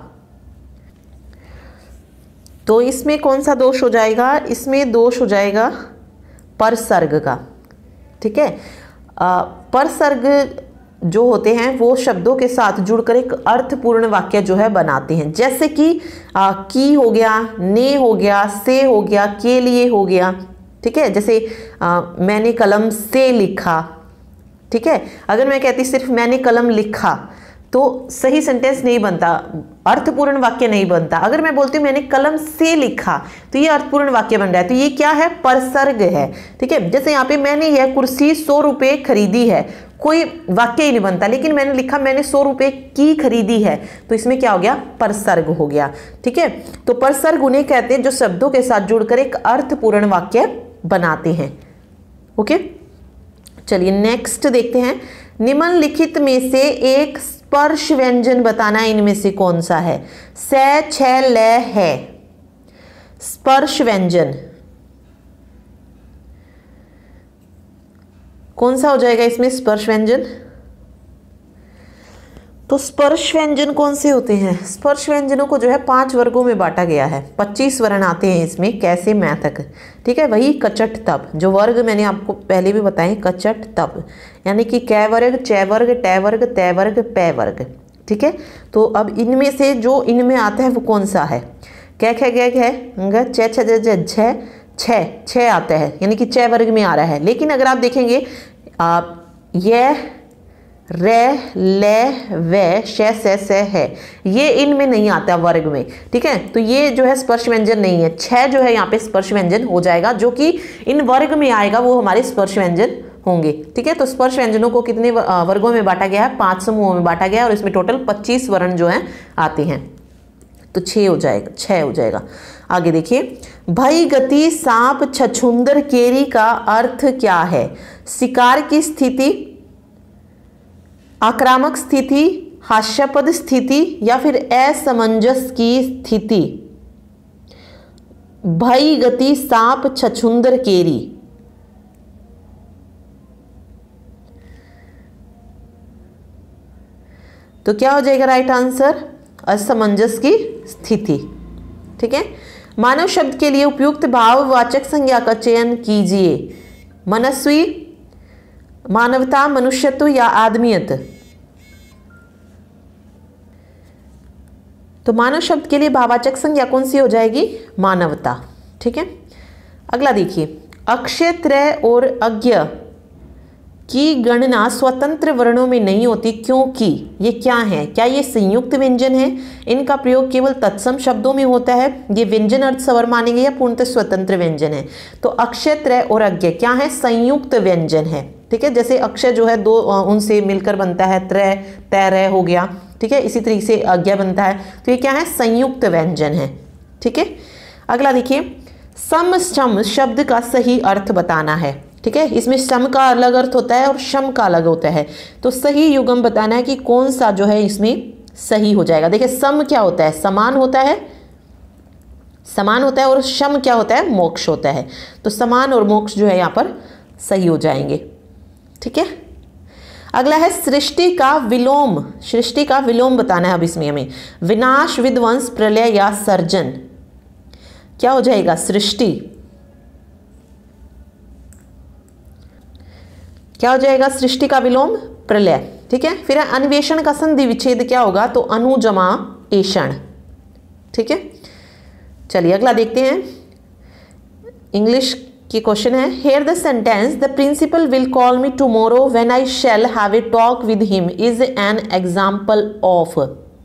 तो इसमें कौन सा दोष हो जाएगा, इसमें दोष हो जाएगा परसर्ग का, ठीक है। परसर्ग जो होते हैं वो शब्दों के साथ जुड़कर एक अर्थपूर्ण वाक्य जो है बनाते हैं, जैसे कि की हो गया, ने हो गया, से हो गया, के लिए हो गया, ठीक है। जैसे मैंने कलम से लिखा, ठीक है। अगर मैं कहती सिर्फ मैंने कलम लिखा तो सही सेंटेंस नहीं बनता, अर्थपूर्ण वाक्य नहीं बनता। अगर मैं बोलती हूँ मैंने कलम से लिखा तो ये अर्थपूर्ण वाक्य बन रहा है। तो ये क्या है, परसर्ग है। ठीक है, जैसे यहाँ पे मैंने यह कुर्सी 100 रुपये खरीदी है, कोई वाक्य ही नहीं बनता, लेकिन मैंने लिखा मैंने 100 रुपये की खरीदी है, तो इसमें क्या हो गया, परसर्ग हो गया। ठीक है, तो परसर्ग उन्हें कहते हैं जो शब्दों के साथ जुड़कर एक अर्थपूर्ण वाक्य बनाते हैं। ओके, चलिए नेक्स्ट देखते हैं। निम्नलिखित में से एक स्पर्श व्यंजन बताना, इनमें से कौन सा है। से, छ, ल है स्पर्श व्यंजन, कौन सा हो जाएगा इसमें स्पर्श व्यंजन। तो स्पर्श व्यंजन कौन से होते हैं, स्पर्श व्यंजनों को जो है 5 वर्गों में बांटा गया है। 25 वर्ण आते हैं इसमें, कैसे, मैं तक। ठीक है, वही कचट तप, जो वर्ग मैंने आपको पहले भी बताए, कचट तप, यानी कि कै वर्ग, च वर्ग, ट वर्ग, तै वर्ग, पै वर्ग। ठीक है, तो अब इनमें से जो इनमें आता है वो कौन सा है। कै, ख, ग, घ, च, छ, ज, झ, छ आता है, यानी कि च वर्ग में आ रहा है। लेकिन अगर आप देखेंगे यह, रे, ले, वे, श, है, ये इनमें नहीं आता वर्ग में। ठीक है, तो ये जो है स्पर्श व्यंजन नहीं है। छ जो है यहाँ पे स्पर्श व्यंजन हो जाएगा, जो कि इन वर्ग में आएगा वो हमारे स्पर्श व्यंजन होंगे। ठीक है, तो स्पर्श व्यंजनों को कितने वर्गों में बांटा गया है, 5 समूहों में बांटा गया है, और इसमें टोटल 25 वर्ण जो है आते हैं। तो 6 हो जाएगा, 6 हो जाएगा। आगे देखिए, भई गति सांप छछूंदर केरी का अर्थ क्या है। शिकार की स्थिति, आक्रामक स्थिति, हास्यास्पद स्थिति, या फिर असमंजस की स्थिति। भई गति सांप छछूंदर केरी, तो क्या हो जाएगा राइट आंसर, असमंजस की स्थिति। ठीक है, मानव शब्द के लिए उपयुक्त भाववाचक संज्ञा का चयन कीजिए। मनस्वी, मानवता, मनुष्यत्व या आदमियत। तो मानव शब्द के लिए भाववाचक संज्ञा कौन सी हो जाएगी, मानवता। ठीक है, अगला देखिए, अक्षय, त्रय और अज्ञ की गणना स्वतंत्र वर्णों में नहीं होती, क्योंकि ये क्या है, क्या ये संयुक्त व्यंजन है। इनका प्रयोग केवल तत्सम शब्दों में होता है। ये व्यंजन अर्थ स्वर मानेंगे या पूर्णतः स्वतंत्र व्यंजन है। तो अक्षय, त्रय और अज्ञ क्या है, संयुक्त व्यंजन है। ठीक है, जैसे अक्षय जो है 2 उनसे मिलकर बनता है, त्रय, तैरय हो गया। ठीक है, इसी तरीके से अज्ञा बनता है। तो ये क्या है, संयुक्त व्यंजन है। ठीक है, अगला देखिए, सम शम शब्द का सही अर्थ बताना है। ठीक है, इसमें सम का अलग अर्थ होता है और शम का अलग होता है। तो सही युग्म बताना है कि कौन सा जो है इसमें सही हो जाएगा। देखिए, सम क्या होता है, समान होता है, समान होता है, और शम क्या होता है, मोक्ष होता है। तो समान और मोक्ष जो है यहाँ पर सही हो जाएंगे। ठीक है, अगला है सृष्टि का विलोम। सृष्टि का विलोम बताना है अब इसमें हमें। विनाश, विध्वंस, प्रलय या सर्जन, क्या हो जाएगा, सृष्टि। क्या हो जाएगा, सृष्टि का विलोम, प्रलय। ठीक है, फिर अन्वेषण का संधि विच्छेद क्या होगा, तो अनुजमा एषण। ठीक है, चलिए अगला देखते हैं। इंग्लिश की क्वेश्चन है, here the sentence the principal will call me tomorrow when I shall have a talk with him is an example of.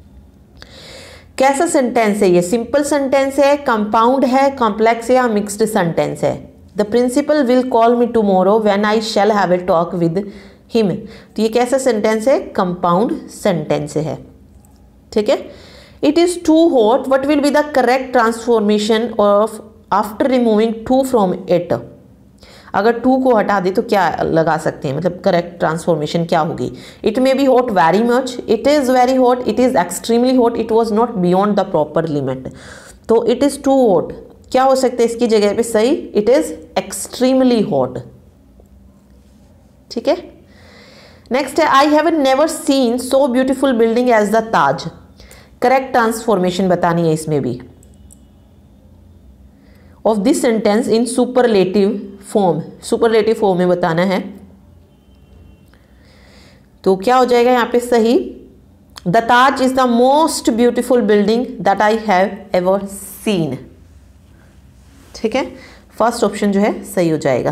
कैसा सेंटेंस है ये, सिंपल सेंटेंस है, कंपाउंड है, कॉम्प्लेक्स या मिक्स्ड सेंटेंस है। The principal will call me tomorrow when I shall have a talk with him, तो ये कैसा सेंटेंस है, कंपाउंड सेंटेंस है। ठीक है, it is too hot, what will be the correct transformation of after removing too from it. अगर too को हटा दे तो क्या लगा सकते हैं, मतलब करेक्ट ट्रांसफॉर्मेशन क्या होगी। It may be hot very much, it is very hot, it is extremely hot, it was not beyond the proper limit. तो इट इज टू हॉट क्या हो सकता है इसकी जगह पे सही, इट इज एक्सट्रीमली हॉट। ठीक है, नेक्स्ट है, I have never seen so beautiful building as the Taj. Correct transformation बतानी है इसमें भी of this sentence in superlative form, superlative form में बताना है। तो क्या हो जाएगा यहाँ पे सही, the Taj is the most beautiful building that I have ever seen. ठीक है, फर्स्ट ऑप्शन जो है सही हो जाएगा।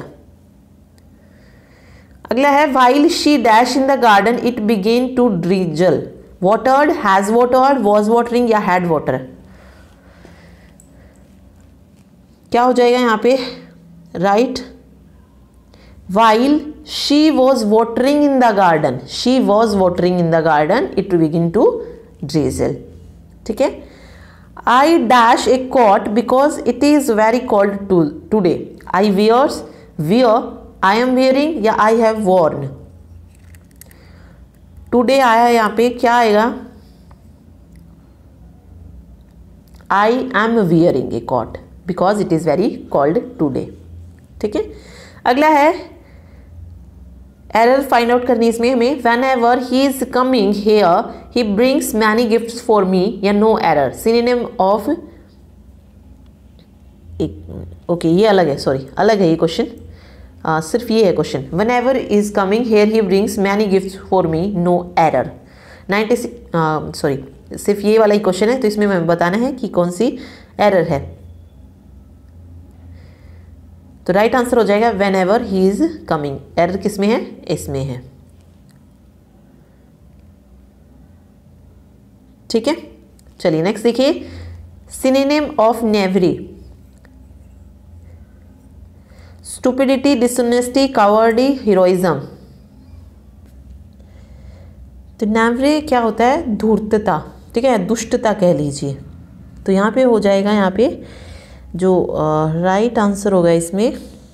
अगला है, while she dash in the garden it began to drizzle. watered, has watered, was watering या had water? क्या हो जाएगा यहाँ पे? Right, while she was watering in the garden, she was watering in the garden, it begin to drizzle. ठीक है. I dash a coat because it is very cold today. I wear, I am wearing या I have worn. Today आया यहाँ पे, क्या आएगा? I am wearing a coat because it is very cold today. ठीक है. अगला है एरर फाइंड आउट करनी इसमें हमें. whenever he is coming here he brings many gifts for me या no error. synonym of, okay ये अलग है, सॉरी अलग है ये क्वेश्चन, सिर्फ ये है question. whenever is coming here he brings many gifts for me, no error. 96 sorry सिर्फ ये वाला ही क्वेश्चन है, तो इसमें हमें बताना है कि कौन सी एरर है. तो राइट आंसर हो जाएगा whenever he is coming. Error किस में है? इसमें है. ठीक है. चलिए नेक्स्ट देखिए. Synonym of knavery. Stupidity, dishonesty, cowardice, heroism. तो नेवरी क्या होता है? धूर्तता. ठीक है, दुष्टता कह लीजिए. तो यहाँ पे हो जाएगा, यहाँ पे जो राइट आंसर होगा इसमें,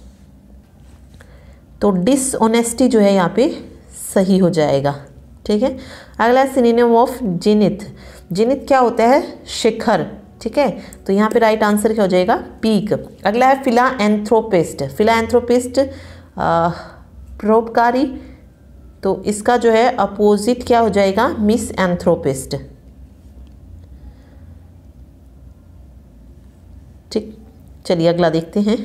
तो डिसऑनेस्टी जो है यहाँ पे सही हो जाएगा. ठीक है. अगला सिनोनिम ऑफ जिनिथ. जिनिथ क्या होता है? शिखर. ठीक है, तो यहाँ पे राइट आंसर क्या हो जाएगा? पीक. अगला है फिलाएंथ्रोपिस्ट. फिलाएंथ्रोपिस्ट परोपकारी, तो इसका जो है अपोजिट क्या हो जाएगा? मिसएंथ्रोपिस्ट. ठीक, चलिए अगला देखते हैं.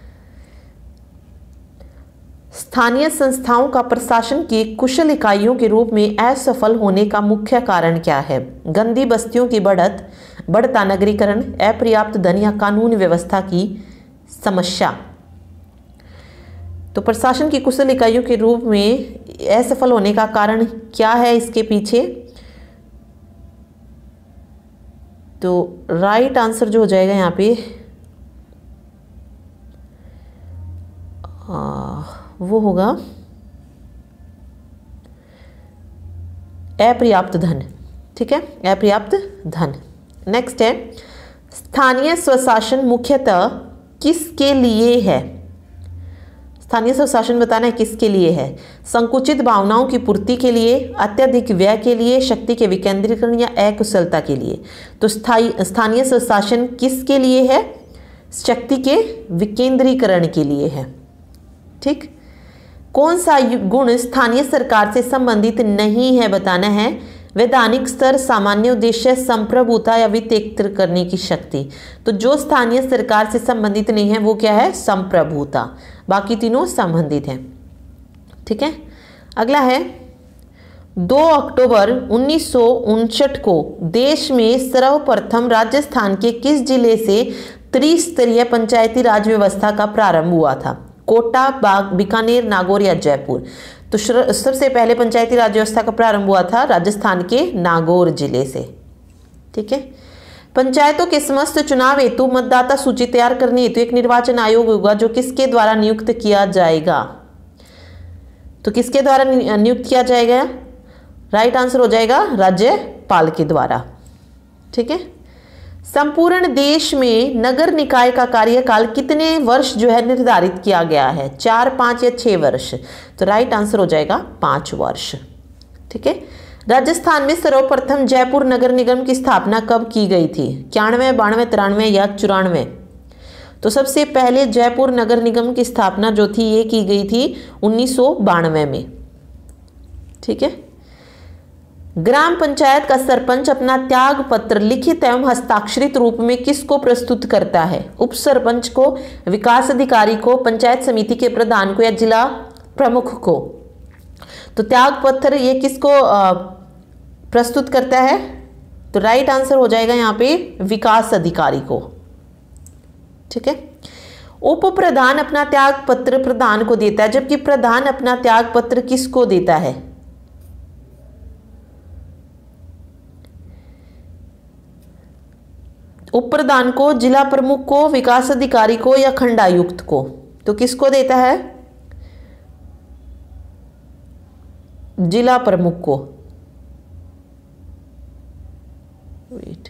स्थानीय संस्थाओं का प्रशासन की कुशल इकाइयों के रूप में असफल होने का मुख्य कारण क्या है? गंदी बस्तियों की बढ़ता नगरीकरण, अपर्याप्त धन या कानून व्यवस्था की समस्या. तो प्रशासन की कुशल इकाइयों के रूप में असफल होने का कारण क्या है इसके पीछे? तो राइट आंसर जो हो जाएगा यहाँ पे वो होगा अपर्याप्त धन. ठीक है, अपर्याप्त धन. नेक्स्ट है स्थानीय स्वशासन मुख्यतः किसके लिए है? स्थानीय स्वशासन बताना है किसके लिए है? संकुचित भावनाओं की पूर्ति के लिए, अत्यधिक व्यय के लिए, शक्ति के विकेंद्रीकरण या अकुशलता के लिए. तो स्थानीय स्वशासन किसके लिए है? शक्ति के विकेंद्रीकरण के लिए है. ठीक. कौन सा गुण स्थानीय सरकार से संबंधित नहीं है बताना है? वैधानिक स्तर, सामान्य उद्देश्य, संप्रभुता या वित्त एकत्र करने की शक्ति. तो जो स्थानीय सरकार से संबंधित नहीं है वो क्या है? संप्रभुता. बाकी तीनों संबंधित हैं. ठीक है. अगला है 2 अक्टूबर 1959 को देश में सर्वप्रथम राजस्थान के किस जिले से त्रिस्तरीय पंचायती राज व्यवस्था का प्रारंभ हुआ था? कोटा, बीकानेर, नागौर या जयपुर. तो सबसे पहले पंचायती राज व्यवस्था का प्रारंभ हुआ था राजस्थान के नागौर जिले से. ठीक है. पंचायतों के समस्त चुनाव हेतु मतदाता सूची तैयार करने हेतु एक निर्वाचन आयोग होगा जो किसके द्वारा नियुक्त किया जाएगा? तो किसके द्वारा नियुक्त किया जाएगा? राइट आंसर हो जाएगा राज्यपाल के द्वारा. ठीक है. संपूर्ण देश में नगर निकाय का कार्यकाल कितने वर्ष जो है निर्धारित किया गया है? 4, 5 या 6 वर्ष? तो राइट आंसर हो जाएगा 5 वर्ष. ठीक है. राजस्थान में सर्वप्रथम जयपुर नगर निगम की स्थापना कब की गई थी? 91, 92, 93 या 94? तो सबसे पहले जयपुर नगर निगम की स्थापना जो थी ये की गई थी 1992 में. ठीक है. ग्राम पंचायत का सरपंच अपना त्याग पत्र लिखित एवं हस्ताक्षरित रूप में किसको प्रस्तुत करता है? उप सरपंच को, विकास अधिकारी को, पंचायत समिति के प्रधान को या जिला प्रमुख को? तो त्याग पत्र ये किसको प्रस्तुत करता है? तो राइट आंसर हो जाएगा यहाँ पे विकास अधिकारी को. ठीक है. उप प्रधान अपना त्याग पत्र प्रधान को देता है, जबकि प्रधान अपना त्याग पत्र किसको देता है? उप प्रधान को, जिला प्रमुख को, विकास अधिकारी को या खंडायुक्त को? तो किसको देता है? जिला प्रमुख को। वेट,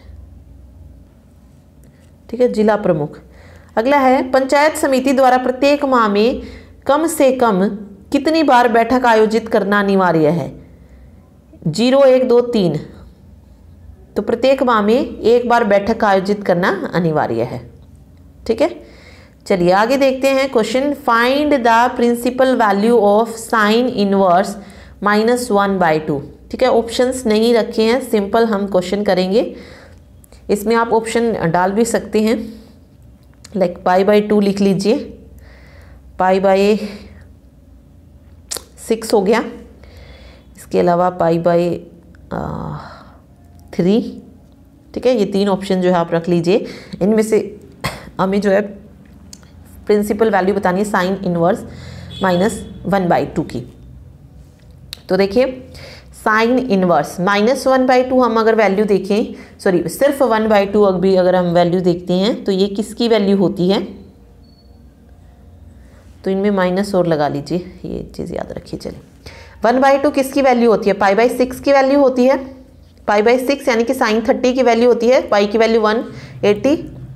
ठीक है, जिला प्रमुख। अगला है, पंचायत समिति द्वारा प्रत्येक माह में कम से कम कितनी बार बैठक आयोजित करना अनिवार्य है? 0, 1, 2, 3। तो प्रत्येक माह में एक बार बैठक आयोजित करना अनिवार्य है। ठीक है, चलिए आगे देखते हैं question. Find the principal value of sine inverse -1/2। ठीक है, ऑप्शंस नहीं रखे हैं, सिंपल हम क्वेश्चन करेंगे। इसमें आप ऑप्शन डाल भी सकते हैं, लाइक π/2 लिख लीजिए, π/6 हो गया। इसके अलावा π/3। ठीक है, ये 3 ऑप्शन जो है आप रख लीजिए। इनमें से हमें जो है प्रिंसिपल वैल्यू बतानी है साइन इनवर्स -1/2 की। तो देखिए साइन इनवर्स -1/2 हम अगर वैल्यू देखें, सॉरी सिर्फ 1/2 अभी अगर हम वैल्यू देखते हैं तो ये किसकी वैल्यू होती है? तो इनमें माइनस और लगा लीजिए, ये चीज़ याद रखिए। चलिए 1/2 किसकी वैल्यू होती है? π/6 की वैल्यू होती है। π/6 यानी कि साइन 30 की वैल्यू होती है। पाई की वैल्यू 180,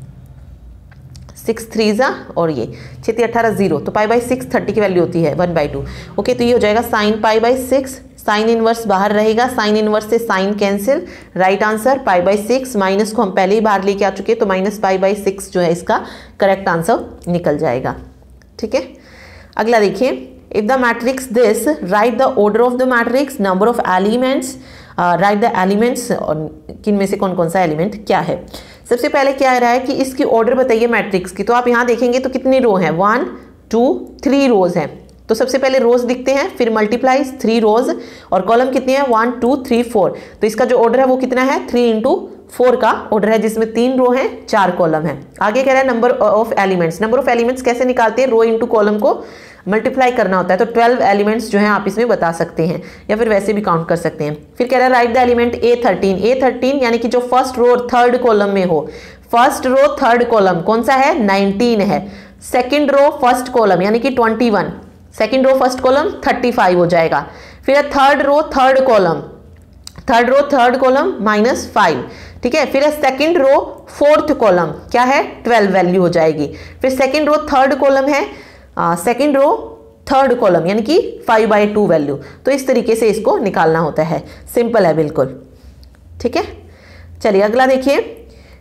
6 3 और ये 6 18 0, तो π/6 30 की वैल्यू होती है 1/2। ओके, तो ये हो जाएगा साइन π/6। साइन इनवर्स बाहर रहेगा, साइन इनवर्स से sine cancel, right answer π/6। Minus को हम पहले ही बाहर लेके आ चुके, तो -π/6 जो है इसका करेक्ट आंसर निकल जाएगा। ठीक है, अगला देखिए, if the matrix this write the order of the matrix, number of elements, write the elements, किन में से कौन कौन सा एलिमेंट क्या है। सबसे पहले क्या आ रहा है कि इसकी ऑर्डर बताइए मैट्रिक्स की। तो आप यहाँ देखेंगे तो कितनी रो हैं? 1 2 3 रोज हैं। तो सबसे पहले रोज दिखते हैं, फिर मल्टीप्लाई 3 रोज, और कॉलम कितने हैं? 1 2 3 4। तो इसका जो ऑर्डर है वो कितना है? 3 × 4 का ऑर्डर है, जिसमें 3 रो हैं 4 कॉलम है। आगे कह रहा है number of elements. Number of elements कैसे निकालते हैं? रो इंटू कॉलम को मल्टीप्लाई करना होता है। तो 12 एलिमेंट्स जो हैं आप इसमें बता सकते हैं, या फिर वैसे भी काउंट कर सकते हैं। फिर कह रहा है right the element A13। A13 यानी कि जो फर्स्ट रो और थर्ड कॉलम में हो। फर्स्ट रो थर्ड कॉलम कौन सा है? 19 है। सेकेंड रो फर्स्ट कॉलम यानी कि 21, सेकेंड रो फर्स्ट कॉलम 35 हो जाएगा। फिर third row third column, third row third column -5। ठीक है, फिर सेकेंड रो फोर्थ कॉलम क्या है? 12 वैल्यू हो जाएगी। फिर सेकेंड रो थर्ड कॉलम है, सेकेंड रो थर्ड कॉलम यानी कि 5/2 वैल्यू। तो इस तरीके से इसको निकालना होता है, सिंपल है बिल्कुल। ठीक है, चलिए अगला देखिए,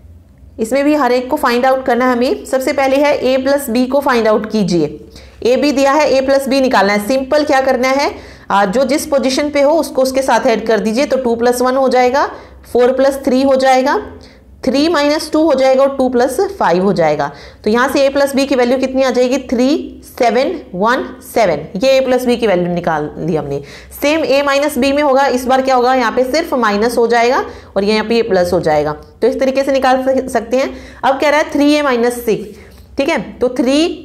इसमें भी हर एक को फाइंड आउट करना है हमें। सबसे पहले है a + b को फाइंड आउट कीजिए। ए बी दिया है, a + b निकालना है। सिंपल क्या करना है, जो जिस पोजीशन पे हो उसको उसके साथ ऐड कर दीजिए। तो 2 + 1 हो जाएगा, 4 + 3 हो जाएगा, 3 - 2 हो जाएगा, और 2 + 5 हो जाएगा। तो यहाँ से a + b की वैल्यू कितनी आ जाएगी? 3 7 1 7। ये a + b की वैल्यू निकाल ली हमने। सेम a - b में होगा, इस बार क्या होगा? यहाँ पे सिर्फ माइनस हो जाएगा और यहाँ पे प्लस हो जाएगा। तो इस तरीके से निकाल सकते हैं। अब कह रहा है 3a - 6। ठीक है, तो 3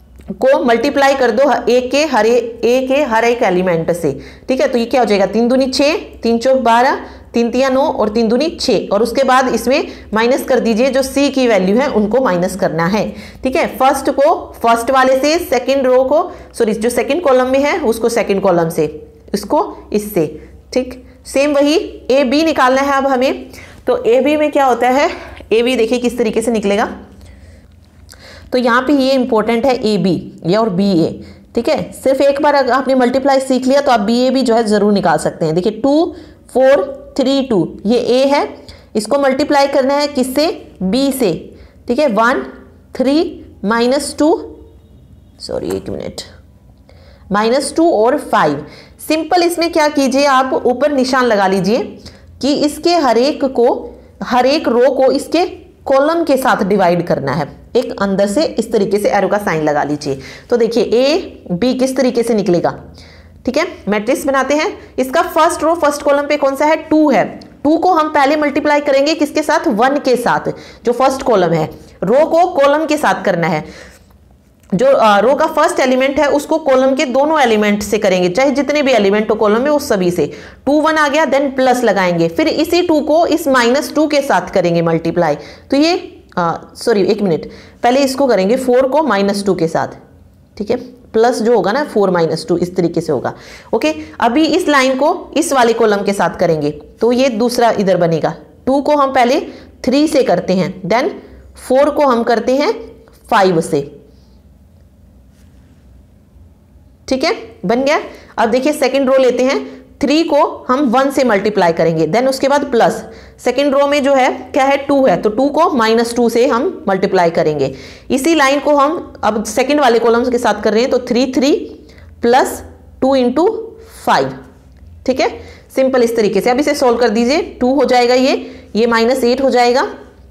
को मल्टीप्लाई कर दो ए के हर एक एलिमेंट से। ठीक है, तो ये क्या हो जाएगा? 3 दूनी 6, 3 चौक 12, 3 तिया 9 और 3 दूनी 6। और उसके बाद इसमें माइनस कर दीजिए, जो सी की वैल्यू है उनको माइनस करना है। ठीक है, फर्स्ट को फर्स्ट वाले से, सेकंड रो को, सॉरी जो सेकंड कॉलम में है उसको सेकंड कॉलम से, इसको इससे। ठीक, सेम वही ए बी निकालना है अब हमें। तो ए बी में क्या होता है? ए बी देखिए किस तरीके से निकलेगा। तो यहाँ पे ये इंपॉर्टेंट है ए बी या और बी ए। ठीक है, सिर्फ एक बार अगर आपने मल्टीप्लाई सीख लिया तो आप बी ए भी जो है जरूर निकाल सकते हैं। देखिए 2 4 3 2, ये ए है, इसको मल्टीप्लाई करना है किससे? बी से। ठीक है, 1 3 -2, सॉरी एक मिनट, -2 और 5। सिंपल इसमें क्या कीजिए, आप ऊपर निशान लगा लीजिए कि इसके हर एक रो को इसके कॉलम के साथ डिवाइड करना है। एक अंदर से इस तरीके से एरो का साइन लगा लीजिए। तो देखिए ए बी किस तरीके से निकलेगा। ठीक है, मैट्रिक्स बनाते हैं। इसका फर्स्ट रो फर्स्ट कॉलम पे कौन सा है? 2 है। 2 को हम पहले मल्टीप्लाई करेंगे किसके साथ? 1 के साथ, जो फर्स्ट कॉलम है। रो को कॉलम के साथ करना है। जो रो का फर्स्ट एलिमेंट है उसको कॉलम के दोनों एलिमेंट से करेंगे, चाहे जितने भी एलिमेंट हो कॉलम में उस सभी से। 2 1 आ गया, देन प्लस लगाएंगे, फिर इसी 2 को इस -2 के साथ करेंगे मल्टीप्लाई। तो ये सॉरी एक मिनट, पहले इसको करेंगे 4 को -2 के साथ, ठीक है, प्लस जो होगा ना 4 -2 इस तरीके से होगा। ओके, अभी इस लाइन को इस वाले कॉलम के साथ करेंगे, तो ये दूसरा इधर बनेगा। 2 को हम पहले 3 से करते हैं, देन 4 को हम करते हैं 5 से, ठीक है, बन गया। अब देखिए सेकंड रो लेते हैं, 3 को हम 1 से मल्टीप्लाई करेंगे, देन उसके बाद प्लस, सेकंड रो में जो है क्या है 2 है, तो 2 को -2 से हम मल्टीप्लाई करेंगे। इसी लाइन को हम अब सेकंड वाले कॉलम के साथ कर रहे हैं, तो 3 3 प्लस 2 × 5, ठीक है, सिंपल इस तरीके से। अब इसे सोल्व कर दीजिए, 2 हो जाएगा, ये -8 हो जाएगा।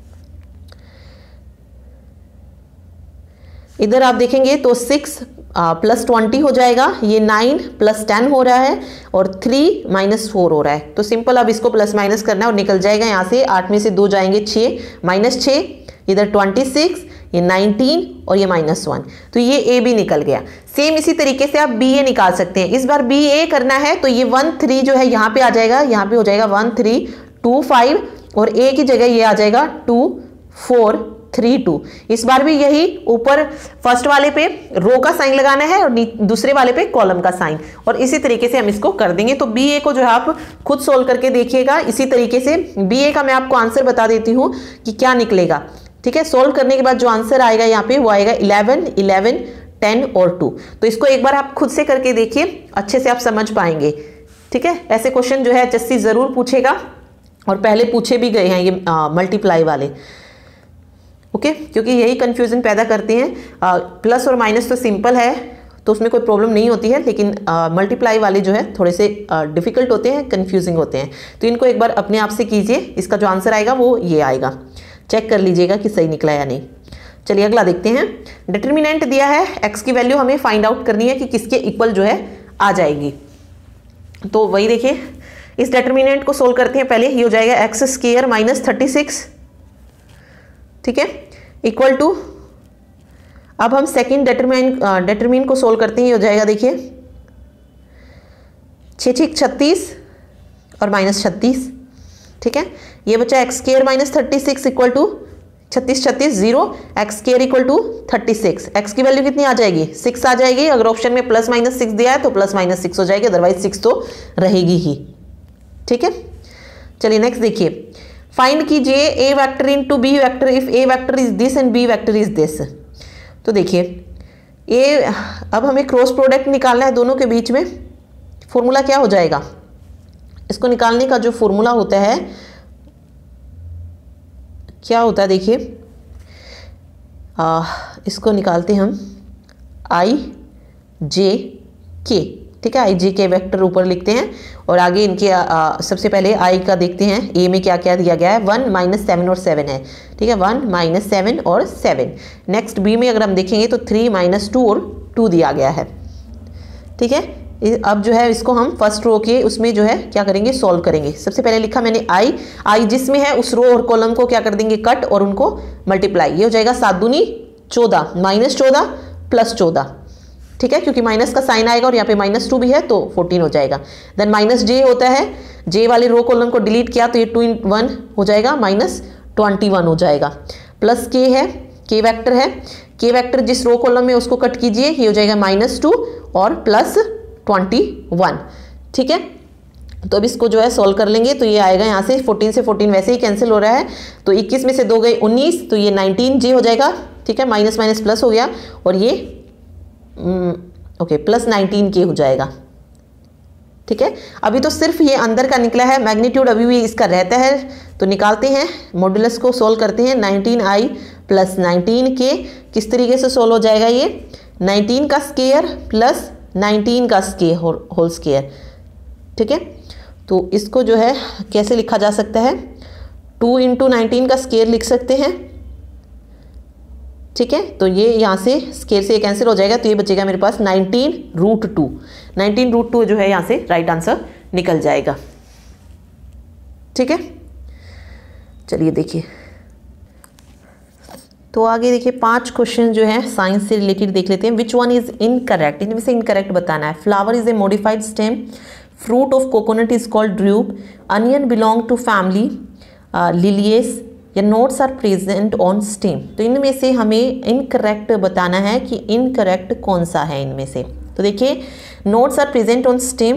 इधर आप देखेंगे तो 6 + 20 हो जाएगा, ये 9 + 10 हो रहा है, और 3 - 4 हो रहा है। तो सिंपल अब इसको प्लस माइनस करना है और निकल जाएगा यहाँ से, 8 में से 2 जाएंगे 6, -6, इधर 26, ये 19 और ये -1, तो ये ए बी निकल गया। सेम इसी तरीके से आप बी ए निकाल सकते हैं। इस बार बी ए करना है तो ये 1 3 जो है यहाँ पे आ जाएगा, यहाँ पे हो जाएगा 1 3 2 5, और ए की जगह ये आ जाएगा 2 4 3 2। इस बार भी यही ऊपर फर्स्ट वाले पे रो का साइन लगाना है और दूसरे वाले पे कॉलम का साइन, और इसी तरीके से हम इसको कर देंगे। तो बी ए को जो है आप खुद सोल्व करके देखिएगा इसी तरीके से। बी ए का मैं आपको आंसर बता देती हूँ कि क्या निकलेगा, ठीक है। सोल्व करने के बाद जो आंसर आएगा यहाँ पे वो आएगा 11 11 10 और 2। तो इसको एक बार आप खुद से करके देखिए, अच्छे से आप समझ पाएंगे, ठीक है। ऐसे क्वेश्चन जो है एचएससी जरूर पूछेगा, और पहले पूछे भी गए हैं ये मल्टीप्लाई वाले, ओके, क्योंकि यही कंफ्यूजन पैदा करते हैं। प्लस और माइनस तो सिंपल है, तो उसमें कोई प्रॉब्लम नहीं होती है, लेकिन मल्टीप्लाई वाले जो है थोड़े से डिफिकल्ट होते हैं, कंफ्यूजिंग होते हैं। तो इनको एक बार अपने आप से कीजिए, इसका जो आंसर आएगा वो ये आएगा, चेक कर लीजिएगा कि सही निकला या नहीं। चलिए अगला देखते हैं। डिटर्मिनेंट दिया है, एक्स की वैल्यू हमें फाइंड आउट करनी है कि किसके इक्वल जो है आ जाएगी। तो वही देखिए, इस डिटर्मिनेंट को सोल्व करते हैं। पहले ये हो जाएगा x² - 36, ठीक है, इक्वल टू, अब हम सेकंड डिटरमिन को सोल्व करते हैं। ये हो जाएगा देखिए 6 6 36 और -36, ठीक है। ये बचा x² - 36 equal to 36 36 0, x² equal to 36। x की वैल्यू कितनी आ जाएगी, 6 आ जाएगी। अगर ऑप्शन में +-6 दिया है तो +-6 हो जाएगी, अदरवाइज 6 तो रहेगी ही, ठीक है। चलिए नेक्स्ट देखिए, फाइंड कीजिए A vector into B vector if A vector is this and B vector is this. तो देखिए ए, अब हमें क्रॉस प्रोडक्ट निकालना है दोनों के बीच में। फॉर्मूला क्या हो जाएगा, इसको निकालने का जो फॉर्मूला होता है क्या होता है, देखिए इसको निकालते हैं हम i j k, ठीक है। i j k वेक्टर ऊपर लिखते हैं, और आगे इनके सबसे पहले i का देखते हैं, a में क्या क्या दिया गया है, 1 - 7 और 7 है, ठीक है, 1 - 7 और 7। नेक्स्ट b में अगर हम देखेंगे तो 3 - 2 और 2 दिया गया है, ठीक है। अब जो है इसको हम फर्स्ट रो के उसमें जो है क्या करेंगे, सॉल्व करेंगे। सबसे पहले लिखा मैंने i जिसमें है उस रो और कॉलम को क्या कर देंगे, कट, और उनको मल्टीप्लाई। ये हो जाएगा 7 दूनी 14, -14 + 14, ठीक है, क्योंकि माइनस का साइन आएगा और यहाँ पे -2 भी है तो 14 हो जाएगा। देन -j होता है, j वाले रो कॉलम को डिलीट किया तो ये 2 × 1 हो जाएगा, -21 हो जाएगा। प्लस k है, k वेक्टर है, k वेक्टर जिस रो कॉलम में उसको कट कीजिए, ये हो जाएगा -2 और +21, ठीक है। तो अब इसको जो है सॉल्व कर लेंगे, तो ये आएगा यहाँ से 14 से 14 वैसे ही कैंसिल हो रहा है, तो 21 में से 2 गए 19, तो ये 19j हो जाएगा, ठीक है, माइनस माइनस प्लस हो गया, और ये ओके +19k हो जाएगा, ठीक है। अभी तो सिर्फ ये अंदर का निकला है, मैग्नीट्यूड अभी भी इसका रहता है, तो निकालते हैं, मॉड्यूलस को सोल्व करते हैं। 19i + 19k किस तरीके से सोल्व हो जाएगा, ये 19 का स्क्वायर प्लस 19 का होल स्क्वायर, ठीक है। तो इसको जो है कैसे लिखा जा सकता है, 2 × 19 का स्क्वायर लिख सकते हैं, ठीक है। तो ये यहाँ से स्क्वायर से कैंसिल हो जाएगा, तो ये बचेगा मेरे पास 19√2। 19√2 जो है यहाँ से राइट आंसर निकल जाएगा, ठीक है। चलिए देखिए तो आगे देखिए 5 क्वेश्चन जो है साइंस से रिलेटेड देख लेते हैं। विच वन इज इनकरेक्ट, इनमें से इनकरेक्ट बताना है। Flower is a modified stem, fruit of coconut is called drupe, onion belong to family Liliaceae, या nodes are present on stem. तो इनमें से हमें इनकरेक्ट बताना है कि इनकरेक्ट कौन सा है इनमें से। तो देखिए nodes are present on stem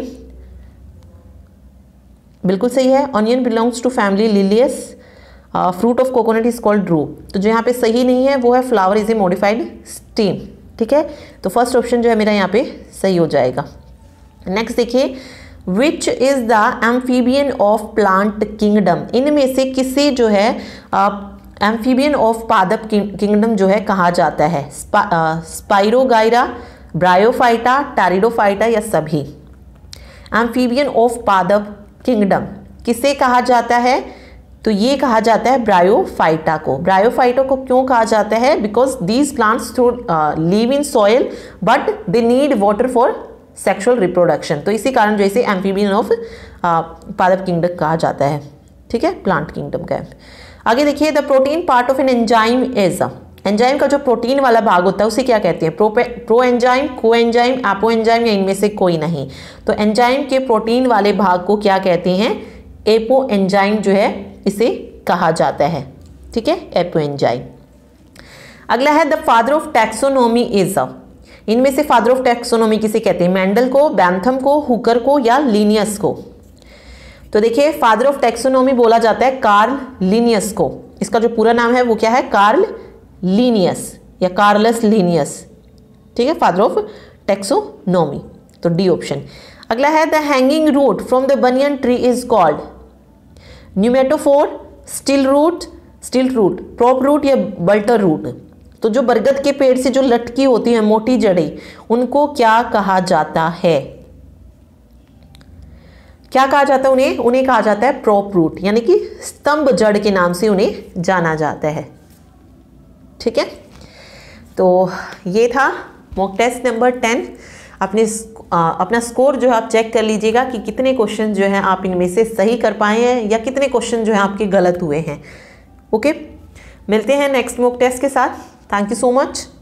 बिल्कुल सही है। Onion belongs to family Liliaceae, fruit of coconut is called drupe. तो जो यहाँ पे सही नहीं है वो है flower is a modified stem. ठीक है, तो फर्स्ट ऑप्शन जो है मेरा यहाँ पे सही हो जाएगा। नेक्स्ट देखिए, which is the amphibian of plant kingdom, इनमें से किसे जो है एम्फीबियन ऑफ पादप किंगडम जो है कहा जाता है। स्पाइरोगाइरा, ब्रायोफाइटा, टैरिडोफाइटा या सभी। एम्फीबियन ऑफ पादप किंगडम किसे कहा जाता है, तो ये कहा जाता है ब्रायोफाइटा को। ब्रायोफाइटा को क्यों कहा जाता है, because these plants live in soil but they need water for sexual reproduction. तो इसी कारण जो इसे एम्फीबियन ऑफ पादप किंगडम कहा जाता है। ठीक है, प्लांट किंगडम का है। आगे देखिए, the protein part of an enzyme is, enzyme का जो प्रोटीन वाला भाग होता है उसे क्या कहते हैं। Proenzyme, coenzyme, apoenzyme या इनमें से कोई नहीं। तो एंजाइम के प्रोटीन वाले भाग को क्या कहते हैं, एपो एंजाइम जो है इसे कहा जाता है। ठीक है, एपो एंजाइम। अगला है the father of taxonomy is, इनमें से फादर ऑफ टैक्सोनॉमी किसे कहते हैं। मेंडल को, बैंथम को, हुकर को या लिनियस को। तो देखिए फादर ऑफ टैक्सोनॉमी बोला जाता है कार्ल लिनियस को। इसका जो पूरा नाम है वो क्या है, कार्ल लीनियस या कार्लस लीनियस। ठीक है, फादर ऑफ टैक्सोनॉमी, तो डी ऑप्शन। अगला है the hanging root from the banyan tree is called pneumatophore, stilt root, prop root या बल्टर रूट। तो जो बरगद के पेड़ से जो लटकी होती है मोटी जड़ें, उनको क्या कहा जाता है, क्या कहा जाता है उन्हें, उन्हें कहा जाता है प्रॉप रूट, यानी कि स्तंभ जड़ के नाम से उन्हें जाना जाता है। ठीक है, तो ये था मॉक टेस्ट नंबर 10। अपना स्कोर जो है आप चेक कर लीजिएगा कि कितने क्वेश्चन जो हैं आप इनमें से सही कर पाए हैं या कितने क्वेश्चन जो हैं आपके गलत हुए हैं। ओके, मिलते हैं नेक्स्ट मॉक टेस्ट के साथ। Thank you so much.